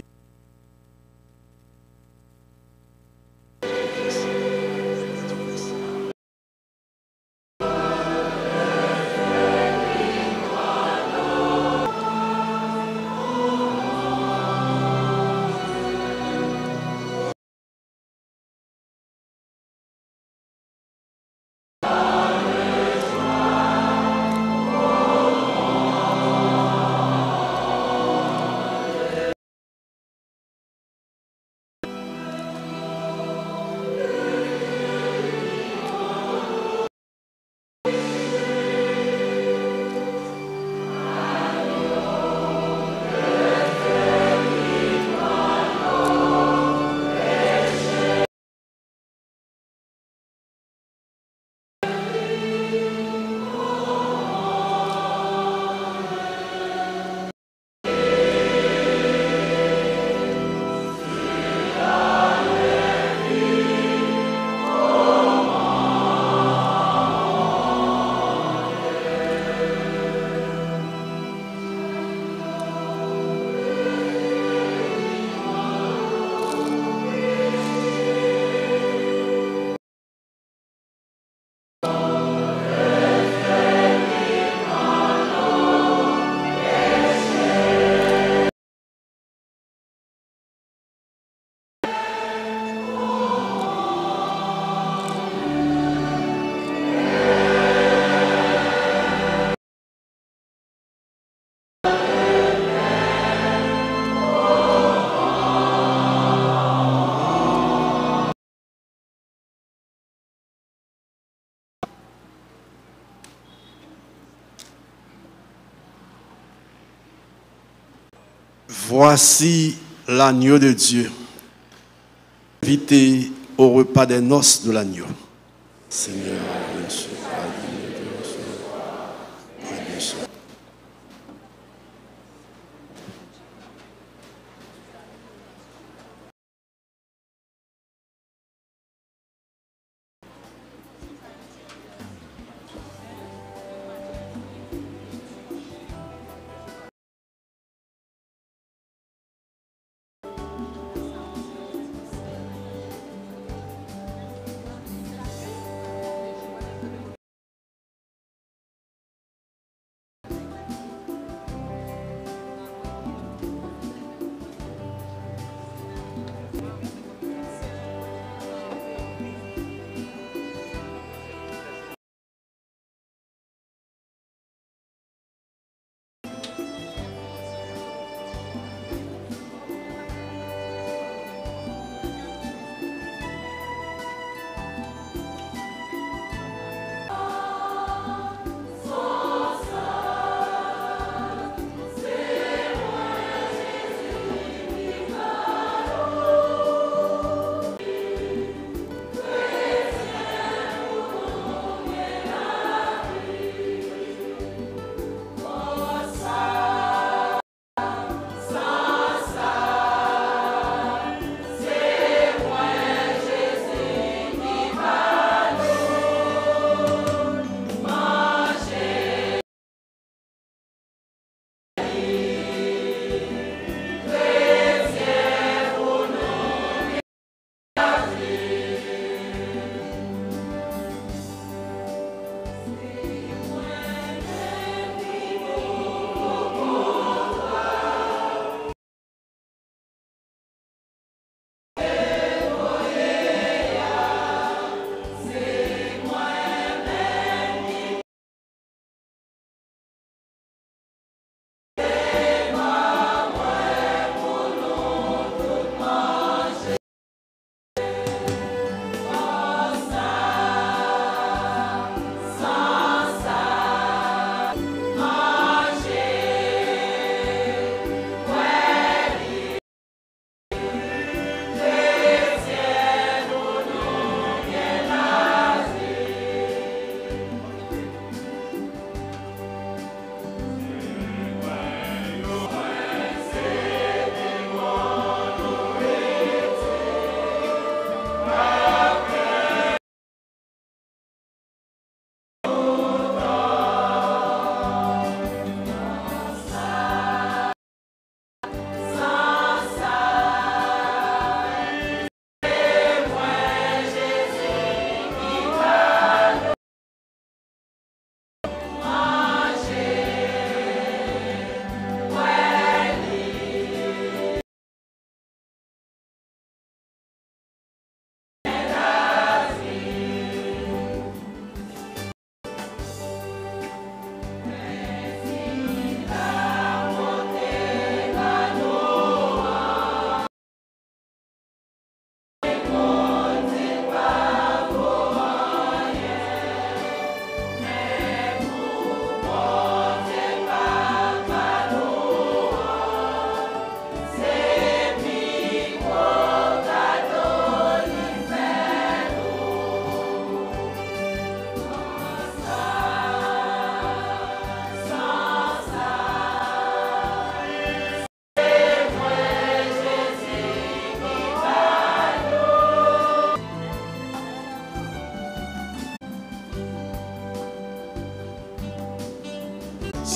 voici l'agneau de Dieu, invité au repas des noces de l'agneau. Seigneur, bien sûr.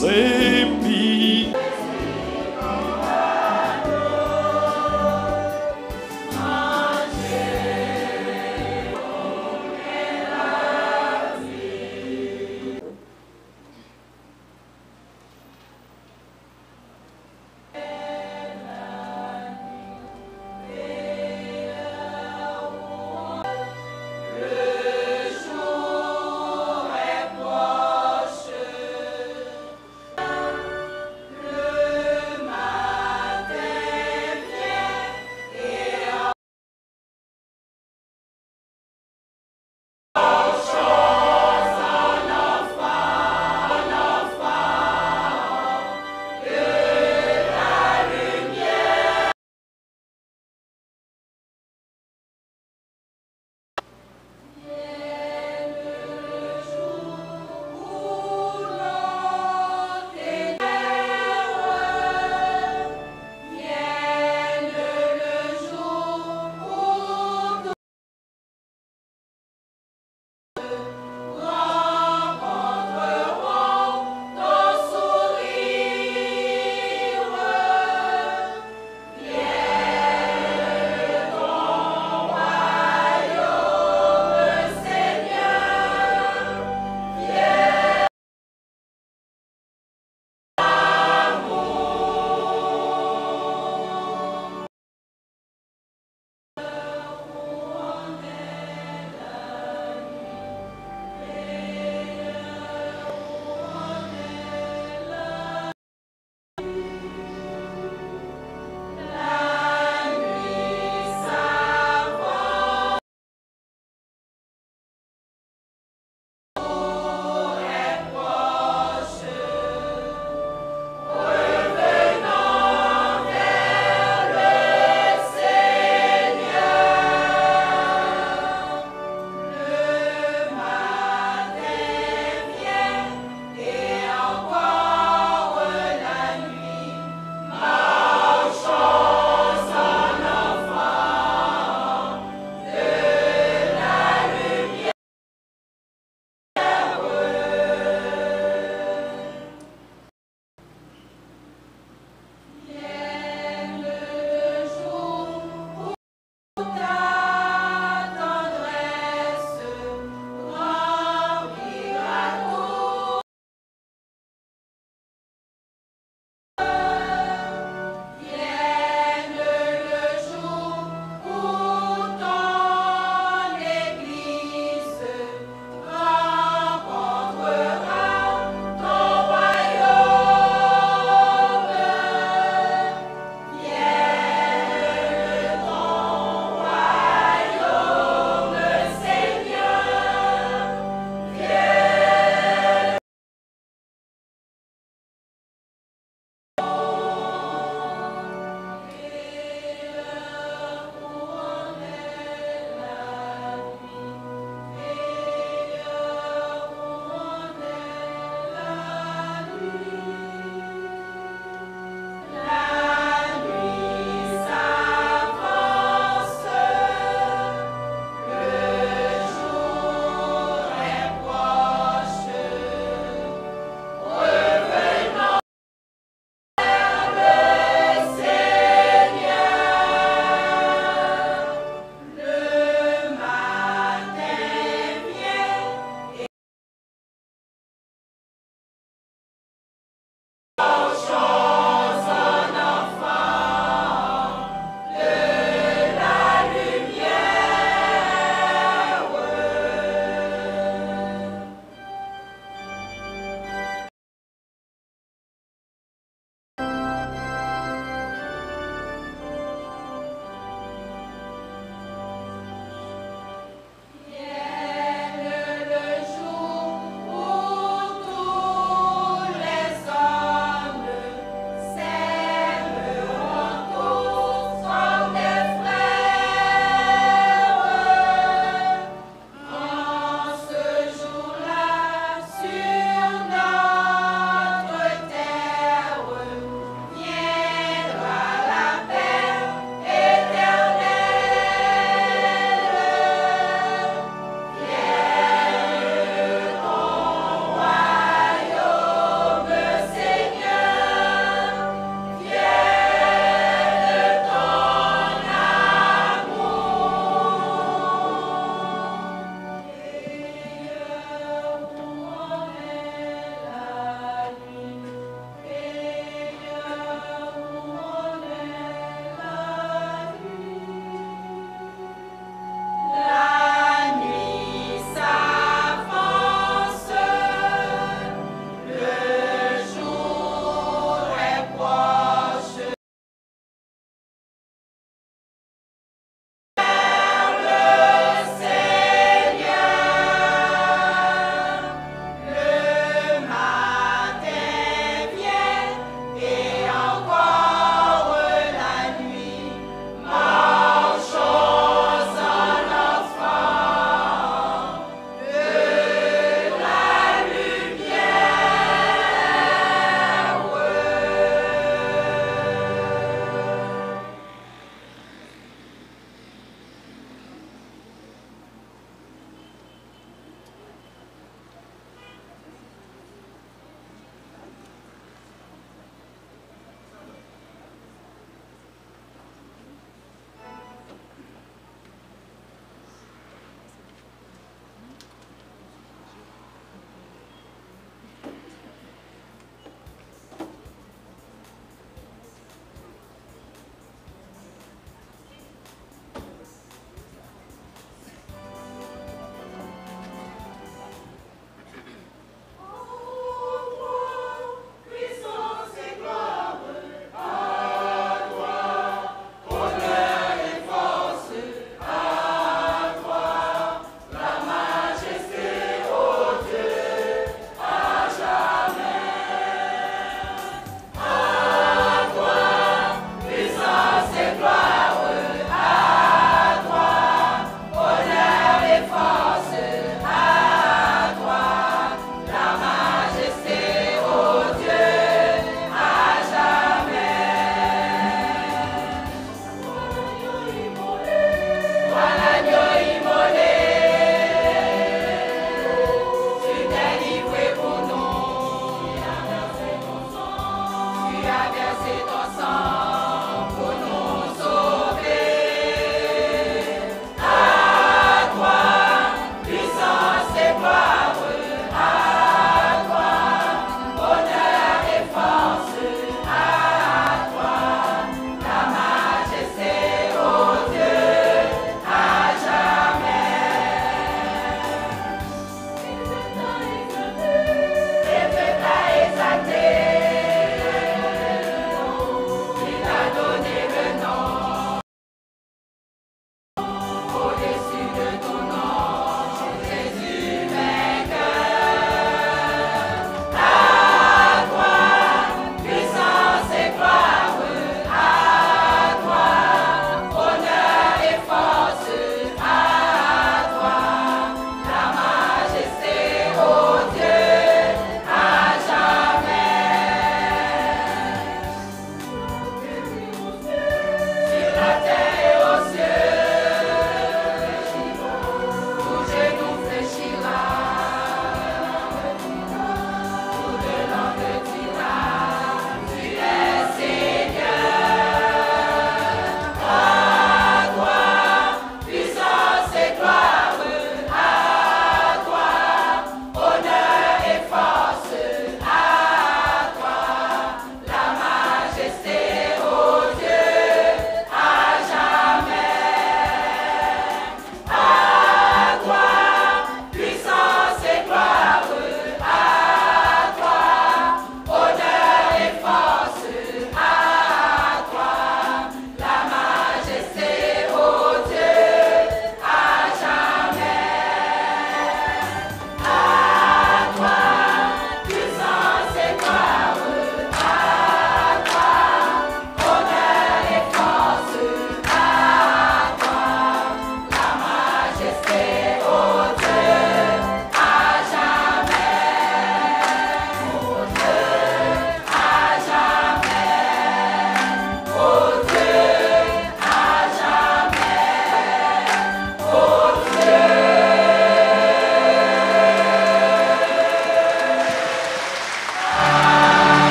épis.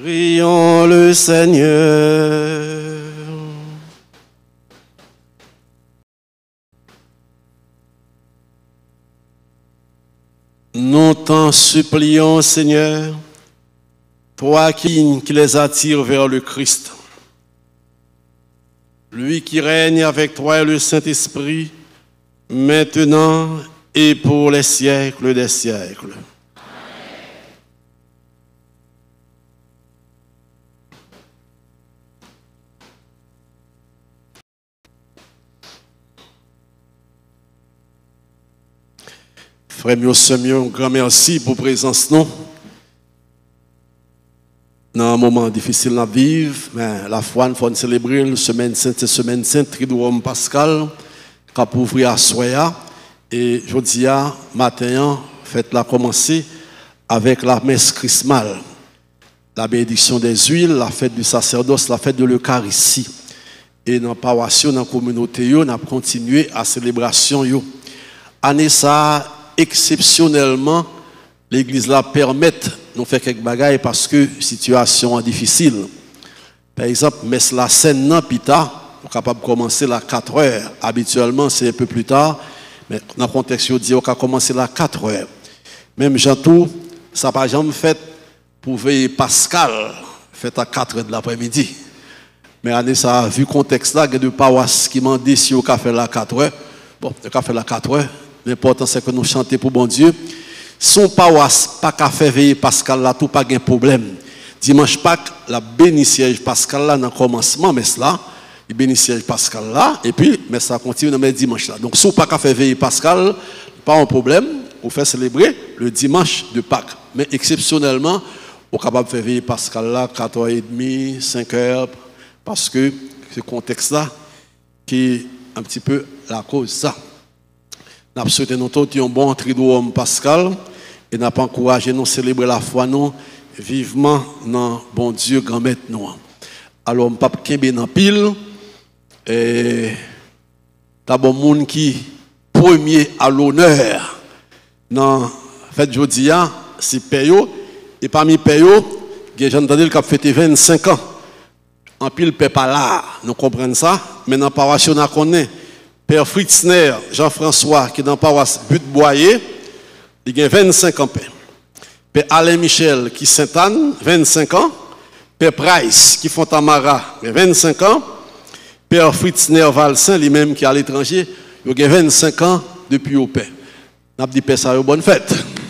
Prions le Seigneur. Nous t'en supplions, Seigneur, toi qui les attires vers le Christ, lui qui règne avec toi et le Saint-Esprit, maintenant et pour les siècles des siècles. Frère Mieux, un grand merci pour la présence. Dans un moment difficile à vivre, mais la foi, nous faut célébrer la semaine sainte, Triduum Pascal, qui a ouvert à Soya. Et je dis, matin, fête-la commencer avec la messe chrismale, la bénédiction des huiles, la fête du sacerdoce, la fête de l'Eucharistie. Et dans la paroisse, dans la communauté, on a continué à célébration. Année ça, exceptionnellement, l'église là permet de nous faire quelques bagailles parce que la situation est difficile. Par exemple, messe la scène non pita, on est capable de commencer à 4 heures. Habituellement, c'est un peu plus tard, mais dans le contexte, on dit qu'on a commencé à 4 heures. Même Jean-Tout, ça n'a pas jamais fait pour veiller Pascal, fait à 4 heures de l'après-midi. Mais année ça, vu le contexte là, il y a deux paroisses qui m'ont dit si on a fait la 4 heures. Bon, on a fait la 4 heures. L'important, c'est que nous chantions pour bon Dieu. Son paroisse, pas qu'à faire veiller Pascal là, tout pas de problème. Dimanche Pâques, la béni siège Pascal là, dans le commencement, mais cela, il béni siège Pascal là, et puis, mais ça continue dans le dimanche là. Donc, si vous pas qu'à faire veiller Pascal, pas un problème, vous faites célébrer le dimanche de Pâques. Mais exceptionnellement, vous êtes capable de faire veiller Pascal là, 4h30, 5h, parce que ce contexte-là, qui est un petit peu la cause de ça. Nous avons souhaité nous tous un bon Triduum Pascal et nous avons encouragé nous célébrer la foi nous vivement dans bon Dieu grand maître nous. Alors je pape Kembe dans pile et d'abord monde qui premier à l'honneur dans fête jodia c'est Peyo et parmi Peyo j'ai entendu qu'il a fêté 25 ans. En pile pas là, nous comprenons ça, mais dans la paroisse on connaît Père Fritzner, Jean-François, qui est dans la paroisse But-Boyer, il a 25 ans. Père Alain Michel, qui est Sainte-Anne, 25 ans. Père Price, qui est Fontamara, 25 ans. Père Fritzner Valsin, lui-même qui est à l'étranger, il a 25 ans depuis au Père. Nous avons dit Père, ça bonne fête.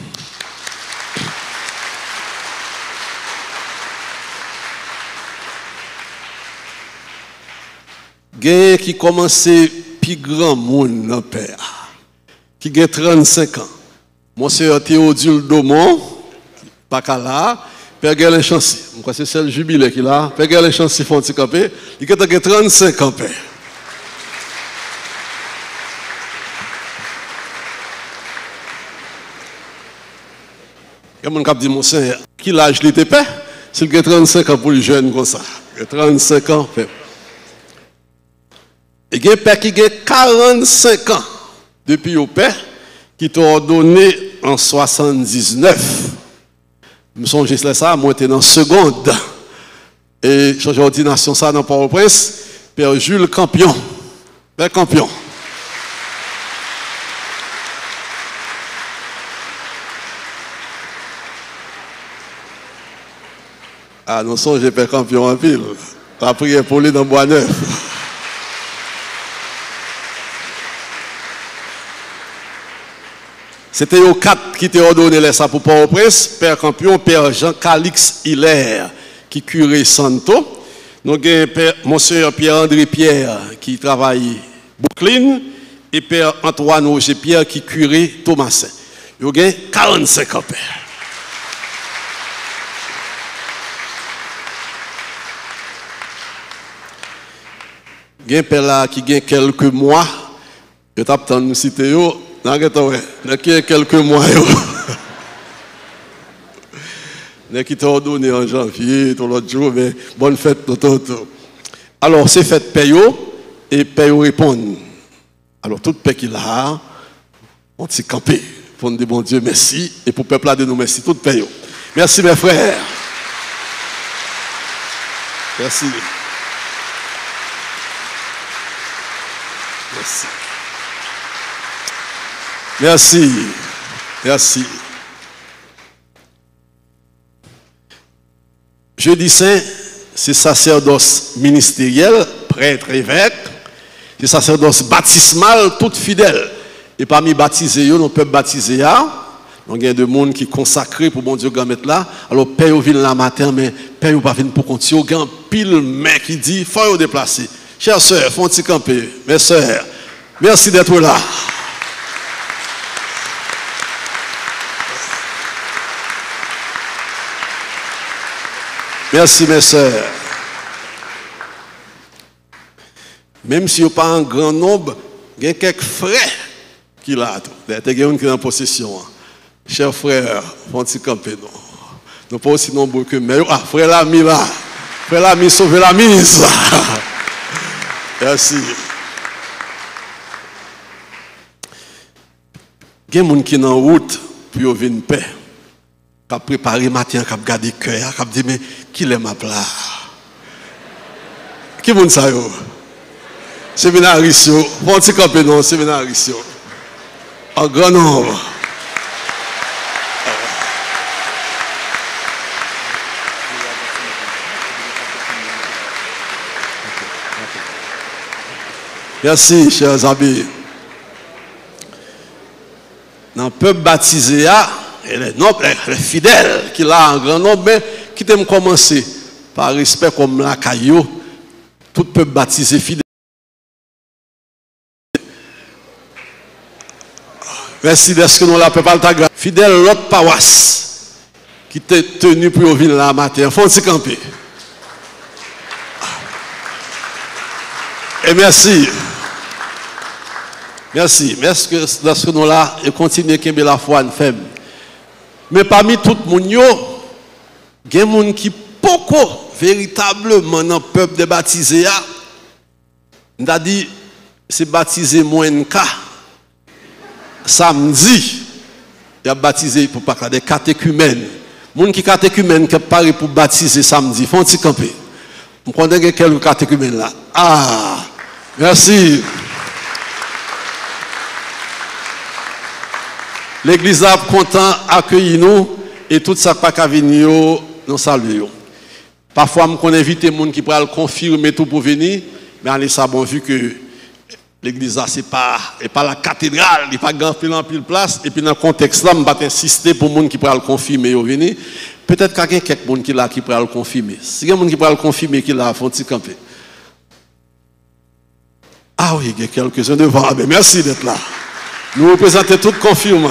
Gain qui commençait plus grand monde dans Père, qui a 35 ans. Monsieur Théodule Domon, pas qu'à là, Père Guerlain Chancy. Je crois que c'est le jubilé qui est là. Père Guerlain Chancy font il a 35 ans, Père. Il y a mon cap dit, mon Seigneur, qui l'âge il était Père? S'il a 35 ans pour les jeunes comme ça. Il a 35 ans, Père. Il y a un père qui a 45 ans depuis au père qui t'a ordonné en 79. Je me songe ça, moi j'étais dans seconde. Et j'ai ordination ça dans Port-au-Prince, Père Jules Campion. Père Campion. Ah non, j'ai Père Campion en ville. La prière pour lui dans Bois-Neuf. C'était aux 4 qui t'ont ordonné ça pour Port-au-Prince, Père Campion, Père Jean-Calix Hilaire, qui curait Santo. Nous avons Monsieur Pierre-André Pierre, qui travaille Brooklyn, et Père Antoine Roger Pierre, qui curait Thomasin. Nous avons 45 ans, Père. Il y a un père là qui a quelques mois, je t'attends de nous citer. Dans quelques mois, qui t'a ordonné en janvier, tout l'autre jour, mais bonne fête, tout. Alors, c'est fête Payo, et Payo répond. Alors, tout le peuple qui l'a, on s'est campé. Pour nous dire, bon Dieu, merci, et pour le peuple là de nous, merci, tout Payo. Merci, mes frères. Merci. Merci. Merci. Merci. Jeudi saint, c'est sacerdoce ministériel, prêtre, évêque. C'est sacerdoce baptismal, tout fidèle. Et parmi baptisés, nous peuvent baptiser. Donc il y a des gens qui sont consacrés pour bon Dieu mettre là. Alors père vient la matin, mais père pas venir pour continuer. Il y a un pile mec qui dit il faut déplacer. Chers sœurs, font-ils camper. Mes sœurs, merci d'être là. Merci mes sœurs. Même si vous n'avez pas un grand nombre, il y a quelques frères qui l'ont. Il y a des gens qui sont en possession. Chers frères, font-ils camper. Nous pas aussi nombreux que mais frère l'ami là. Frère l'ami, sauvez la mise. Merci. Il y a des gens qui sont en route pour venir paix. Qui a préparé matin, qui a gardé le cœur, qui a dit mais qui est ma plat? Qui est ça? Séminaristes, font-ils camper non, séminaristes. En grand nombre. Merci, chers amis. Dans le peuple baptisé, les fidèles qui là en grand nombre, mais qui t'aiment commencer par respect comme la caillou, tout peuple baptisé fidèle. Merci d'être que nous l'appelons pas ta grâce. Fidèle l'autre paroisse qui t'est tenu pour venir là matin. Faut-il camper? Et merci. Merci. Merci que nous là et continuer à la foi en faible. Mais parmi tout le monde, il y a des gens qui beaucoup véritablement dans le peuple de baptisé. On a dit c'est baptisé moins de cas. Samedi, il a baptisé pour pas des catéchumènes. Les gens qui catéchumènes qui parlent pour baptiser samedi, font-ils camper? Vous connaissez quelques catéchumènes là? Ah, merci. L'église a content d'accueillir nous et tout ça pas qu'à venir nous saluer. Parfois, on invite les gens qui pourraient confirmer tout pour venir, mais on a bon vu que l'église c'est pas la cathédrale, il n'y a pas grand pile place et puis dans le contexte là, on va insister pour les gens qui pourraient le confirmer et venir. Peut-être qu'il y a quelques gens qui là qui pourraient le confirmer. Si il y a des gens qui pourraient le confirmer qui là font-ils camper? Ah oui, il y a quelques-uns devant. Ah, ben merci d'être là. Nous représentons tout confirmant.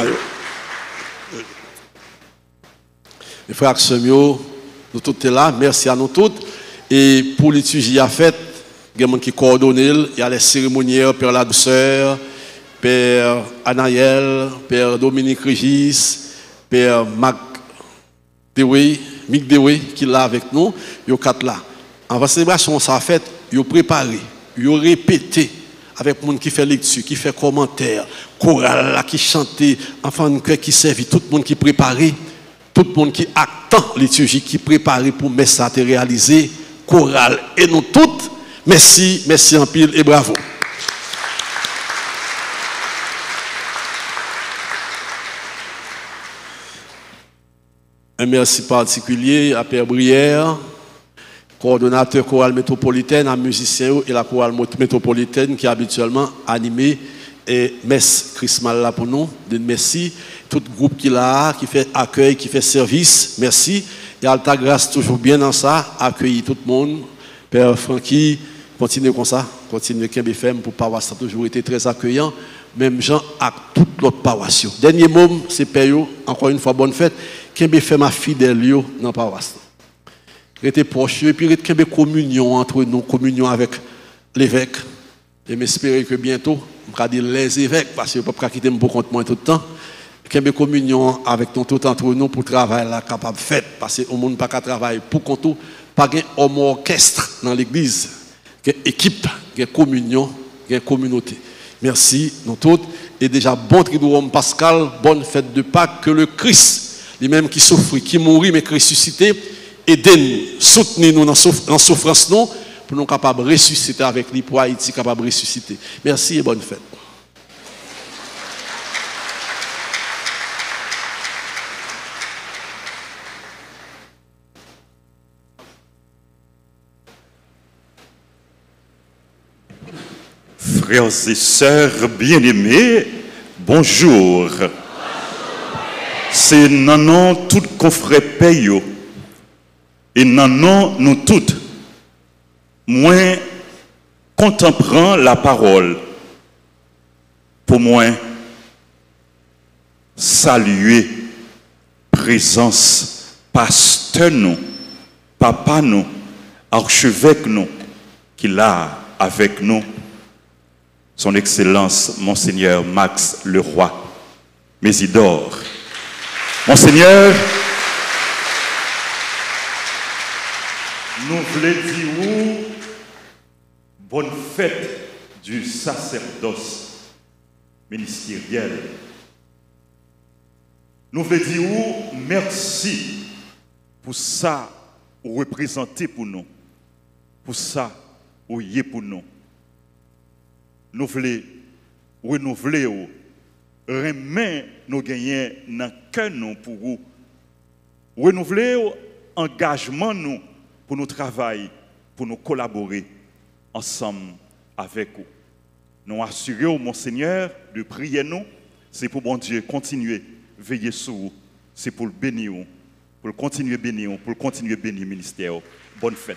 Les frères Axemio, nous tous sommes là, merci à nous tous. Et pour l'étude à fait, il y a des gens qui coordonnent, il y a les cérémoniaires, Père La Douceur, Père Anaël, Père Dominique Régis, Père Mick Dewey, qui est là avec nous, il y a quatre là. En la célébration, ça a fait, il y a préparé, il y a répété. Avec les gens qui fait lecture, qui fait commentaire, chorale qui chante, enfant de cœur qui servent, tout le monde qui prépare, tout le monde qui attend liturgie, qui prépare pour mettre ça à réaliser, chorale et nous toutes. Merci, merci en pile et bravo. Un merci particulier à Père Brière, coordonnateur chorale métropolitaine, à musicien et la chorale métropolitaine qui habituellement animé et messe Christmas là pour nous. Merci tout groupe qui là, qui fait accueil, qui fait service. Merci. Et Alta Grâce toujours bien dans ça, accueillir tout le monde. Père Francky, continuez comme ça, continuez KBFM pour paroisse, ça a toujours été très accueillant. Même gens à toute l'autre paroisse. Dernier mot, c'est Père, encore une fois bonne fête. KBFM a fidèle dans la paroisse. Rester proche et puis qu'il y ait une communion entre nous, communion avec l'évêque. Et m'espérer que bientôt, je vais dire les évêques, parce que je ne peux pas quitter mon compte moi tout le temps. Qu'il y ait une communion avec nous tout entre nous pour travailler là capable de faire. Parce que le monde n'a pas qu'à travailler pour compte, pas un homme orchestre dans l'église, une équipe, une communion, une communauté. Merci, nous tous. Et déjà, bon Triduum Pascal, bonne fête de Pâques, que le Christ, lui-même qui souffre, qui mourit, mais qui ressuscité, aider, soutenir nous dans la souffrance nous, pour nous capables de ressusciter avec lui, pour Haïti capable de ressusciter. Merci et bonne fête. Frères et sœurs bien-aimés, bonjour. C'est nanon tout confrère payo et nanon nous toutes. Moi contemplant la parole pour moi saluer présence pasteur nous, papa nous, archevêque nous qui l'a avec nous. Son Excellence, Monseigneur Max Leroy, Mésidor. Monseigneur, nous voulons dire bonne fête du sacerdoce ministériel. Nous voulons dire merci pour ça vous représentez pour nous, pour ça vous y êtes pour nous. Nous voulons renouveler, remettre nos gagnants dans le cœur pour vous. Renouveler l'engagement nous pour nous travailler, pour nous collaborer ensemble avec vous. Nous assurer, Monseigneur, de prier nous, c'est pour bon Dieu continuer à veiller sur vous, c'est pour le bénir, pour le continuer à bénir, pour le continuer à bénir le ministère. Bonne fête.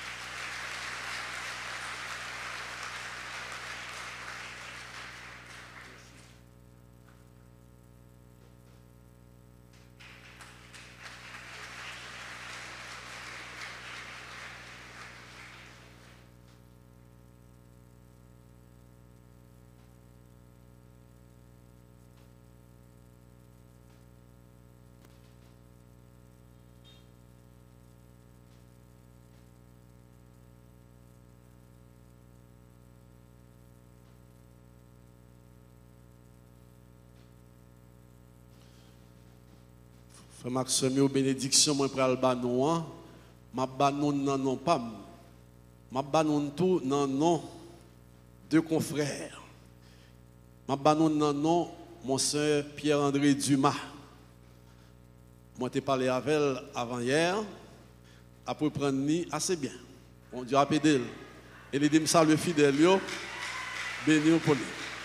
Frère Maxime, bénédiction, moi, pour le banon, ma banon non pas, ma banon tout non deux confrères. Ma banon non mon soeur Pierre-André Dumas. Moi, j'ai parlé avec elle avant hier, après prendre ni assez bien. On Dieu a pédé. Et il dit, me salue fidèle, béni pour lui.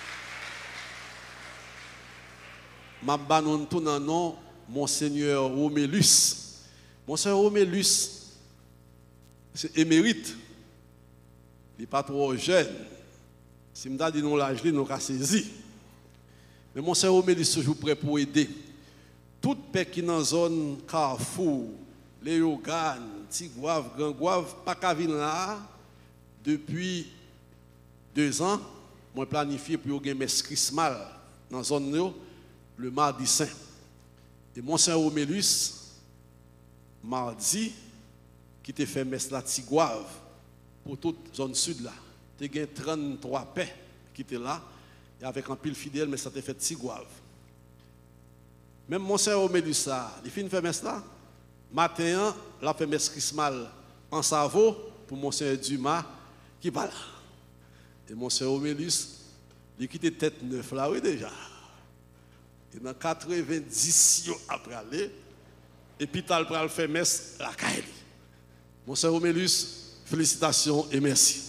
Ma banon tout non Monseigneur Romélus. Monseigneur Romélus, c'est émérite. Il n'est pas trop jeune. Si je dis non l'âge, nous avons saisi. Mais Monseigneur Romélus est toujours prêt pour aider. Toute personne qui est dans la zone Carrefour, Léogane, Tigouave, Gangouave, pas qu'à venir là, depuis 2 ans, je planifié pour y avoir un Christmas dans la zone le mardi saint. Et Monseigneur Romélus, mardi, qui te fait messe la Tigouave pour toute zone sud là. Tu as 33 paix qui étaient là, et avec un pile fidèle, mais ça te fait Tigouave. Même Monseigneur Romélus, il finit de faire messe là. Matin, il a fait messe Christmas en Savo pour Monseigneur Dumas qui va là. Et Monseigneur Romélus, il quitte tête neuf là, oui déjà. Et dans 90 après aller, et puis il a fait messe la Kaili. Monseigneur Romélus, félicitations et merci.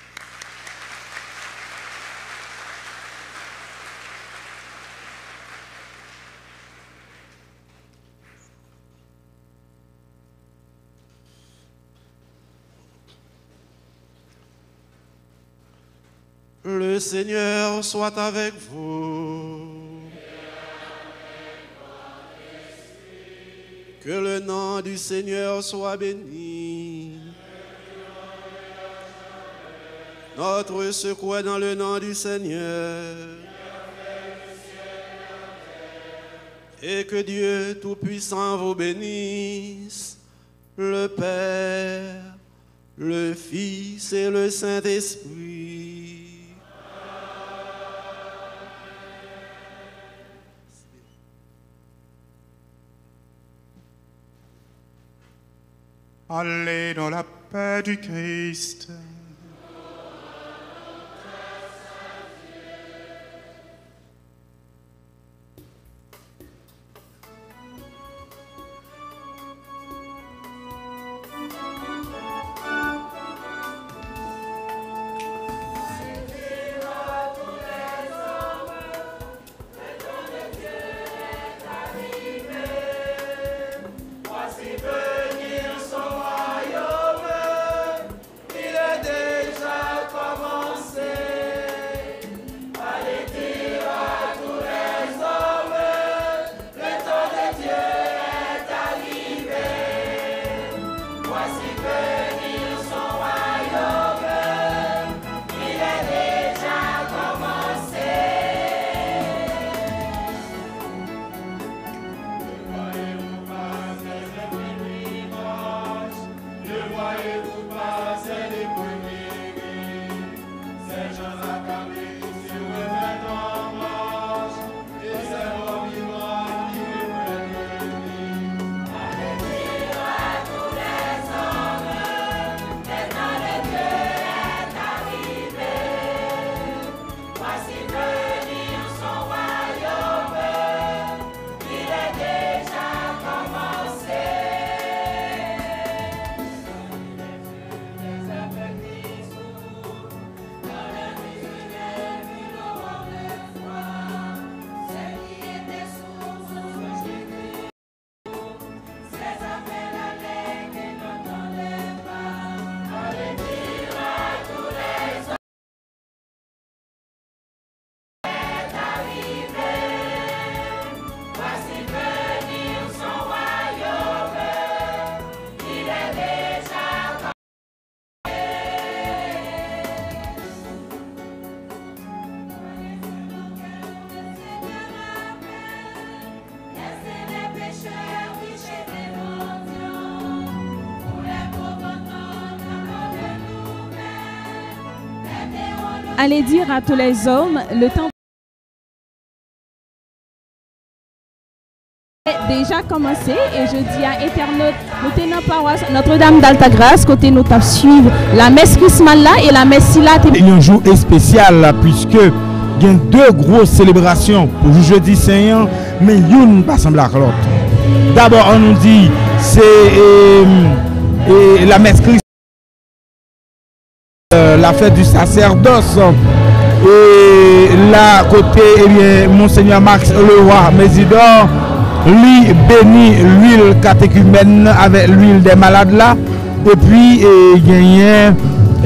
Le Seigneur soit avec vous. Que le nom du Seigneur soit béni. Notre secours est dans le nom du Seigneur. Et que Dieu Tout-Puissant vous bénisse, le Père, le Fils et le Saint-Esprit. Allez dans la paix du Christ. Allez dire à tous les hommes, le temps est déjà commencé et je dis à Internaute, nous tenons paroisse Notre-Dame d'Altagrace, côté nous t'as suivre la messe Christmas là et la messe là. Il y a un jour spécial là, puisque il y a deux grosses célébrations pour jeudi Saint, mais une pas semble à l'autre. D'abord, on nous dit c'est la messe Christmas. La fête du sacerdoce et là côté eh bien Monseigneur Max Leroy Mésidor lui bénit l'huile catéchumène avec l'huile des malades là et puis il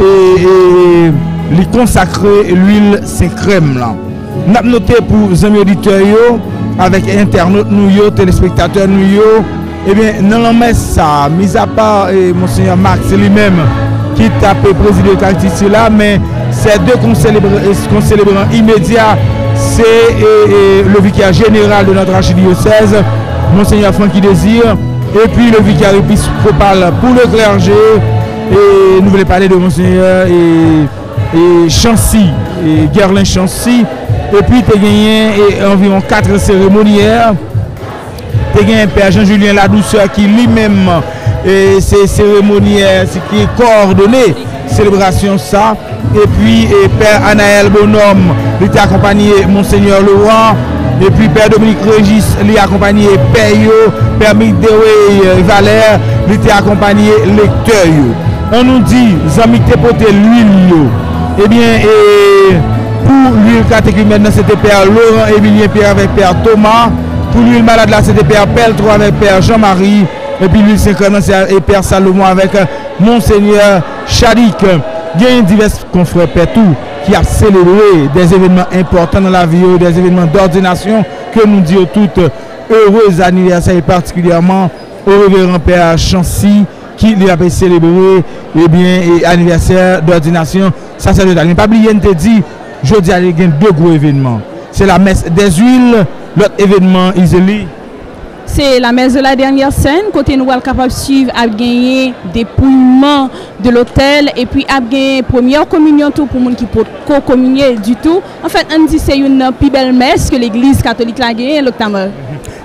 lui consacrer l'huile Saint-Crème là. N'a noté pour les auditeurs avec internautes nous téléspectateurs nous et bien dans la messe ça mis à part Monseigneur Max lui-même qui tape président de là, mais ces deux concélébrants immédiats, c'est le vicaire général de notre archidiocèse, Monseigneur Francky Désir, et puis le vicaire épiscopal pour le clergé, et nous voulons parler de Monseigneur et Chancy, et Gerlin Chancy, et puis tu as gagné environ 4 cérémoniaires, tu as gagné Père Jean-Julien Ladouceur qui lui-même et ces cérémoniaires qui est coordonné célébration ça et puis Père Anaël Bonhomme il était accompagné Monseigneur Leroy et puis Père Dominique Régis il a accompagné Père Père Mideway Valère il était accompagné lecteur on nous dit zami te porté l'huile et bien pour l'huile catéchumène c'était Père Laurent Emilien Pierre avec Père Thomas pour l'huile malade là c'était Père Peltro avec Père Jean-Marie et puis l'huile Saint-Crème et Père Salomon avec Monseigneur Chadik. Il y a divers confrères Pétou qui a célébré des événements importants dans la vie, des événements d'ordination que nous disons toutes heureux anniversaires et particulièrement au révérend Père Chancy qui lui a célébré anniversaire d'ordination sacerdotale. Il n'y a pas oublié de dire, jeudi il y a deux gros événements. C'est la messe des huiles, l'autre événement Iseli. C'est la messe de la dernière scène, côté nous sommes capables de suivre, à gagner des dépouillement de l'hôtel et puis à gagner première communion tout pour les gens qui peuvent co-communier du tout. En fait, on dit que c'est une plus belle messe que l'église catholique l'a gagnée, l'octobre.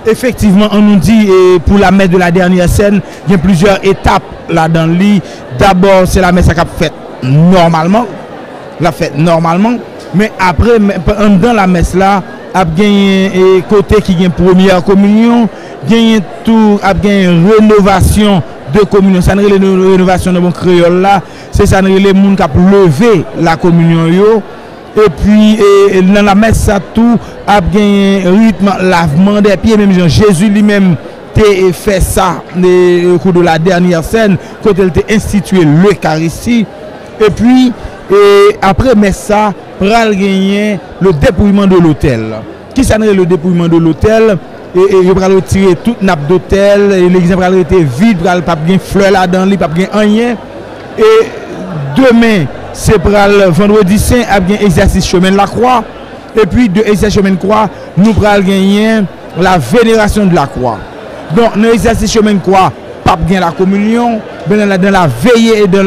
Effectivement, on nous dit pour la messe de la dernière scène, il y a plusieurs étapes là dans le lit. D'abord, c'est la messe qui a faite normalement. La fête normalement. Mais après, dans la messe là, il y a un côté qui a une première communion, il y a tout, il y a une rénovation de communion. Ça n'est pas une rénovation de mon créole là, c'est ça les gens qui ont levé la communion yo. Et puis dans la messe ça tout a gagné rythme lavement des pieds, même Jésus lui-même a fait ça au cours de la dernière scène quand il a institué l'Eucharistie. Et puis après messe ça pral gagner le dépouillement de l'autel. Qui ça n'est le dépouillement de l'autel? Et il va retirer toute nappe d'hôtel, l'église va être vide, il n'y a pas de fleurs là-dedans, il n'y a pas de rien. Et demain, c'est pour le vendredi saint, il y a un exercice chemin de la croix. Et puis, de l'exercice chemin de croix, nous allons gagner la vénération de la croix. Donc, dans l'exercice chemin de croix, pas bien la communion, dans la veillée et dans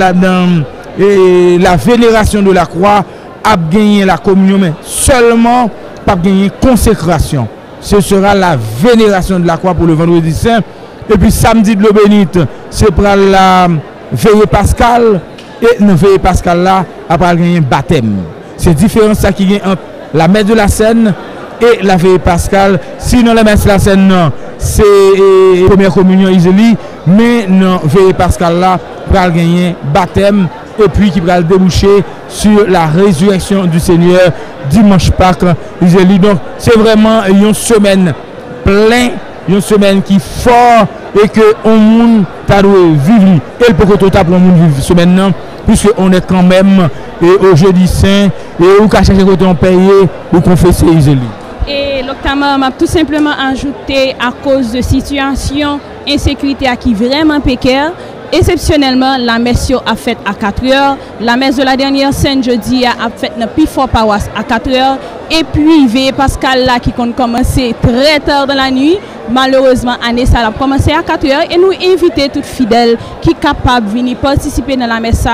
la vénération de la croix, a gagné la communion, mais seulement pas gagner consécration. Ce sera la vénération de la croix pour le vendredi saint. Et puis samedi de l'eau bénite, c'est pour la veillée pascale. Et dans la veillée pascale là, après gagner baptême. C'est différent ça qui est entre la messe de la scène et la veillée pascale. Sinon la messe de la scène, c'est première communion Iseli, mais dans la veillée pascale là, pour gagner baptême. Et puis qui va déboucher sur la résurrection du Seigneur dimanche Pâques. Donc c'est vraiment une semaine pleine, une semaine qui est fort et que on monde t'a vivre et pour que total pour monde vivre semaine puisque on est quand même au jeudi saint et où qu'à chaque côté on paye ou confesser Iseli. Et l'octama m'a tout simplement ajouté à cause de situation insécurité qui est vraiment précaire. Exceptionnellement, la messe a fait à 4 heures. La messe de la dernière scène jeudi a fait dans plus fort paroisse à 4 heures. Et puis, veillée Pascal là qui compte commencer très tard dans la nuit. Malheureusement, année ça a commencé à 4 heures. Et nous invitons tous fidèles qui sont capables de venir participer dans la messe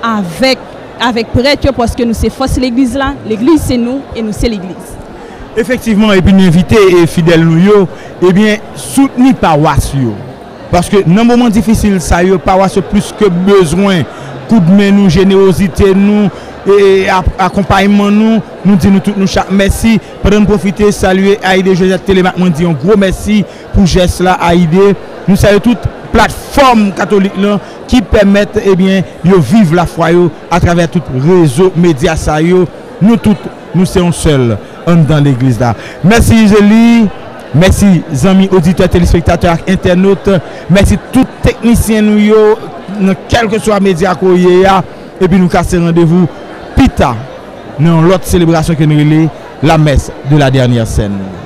avec prêtre parce que nous c'est force l'église là. L'église c'est nous et nous c'est l'église. Effectivement, et puis nous inviter les fidèles nous, eh bien, soutenir paroisse yo. Parce que dans un moment difficile, ça y est, paroisse plus que besoin, coup de main, nous, générosité, nous, et accompagnement, nous disons tous nous chaque merci. Pour nous profiter, saluer Aïdé Joseph Télémac, nous disons un gros merci pour geste là, Aïdé. Nous saluons toute plateforme catholique là, qui permettent eh bien, de vivre la foi à travers tout réseau médias ça nous tous, nous sommes seuls dans l'église là. Merci Zélie. Merci, amis auditeurs, téléspectateurs, internautes. Merci tous les techniciens, quel que soit le média qu'on y a. Et puis nous cassons rendez-vous pita dans l'autre célébration que nous avons, la messe de la dernière scène.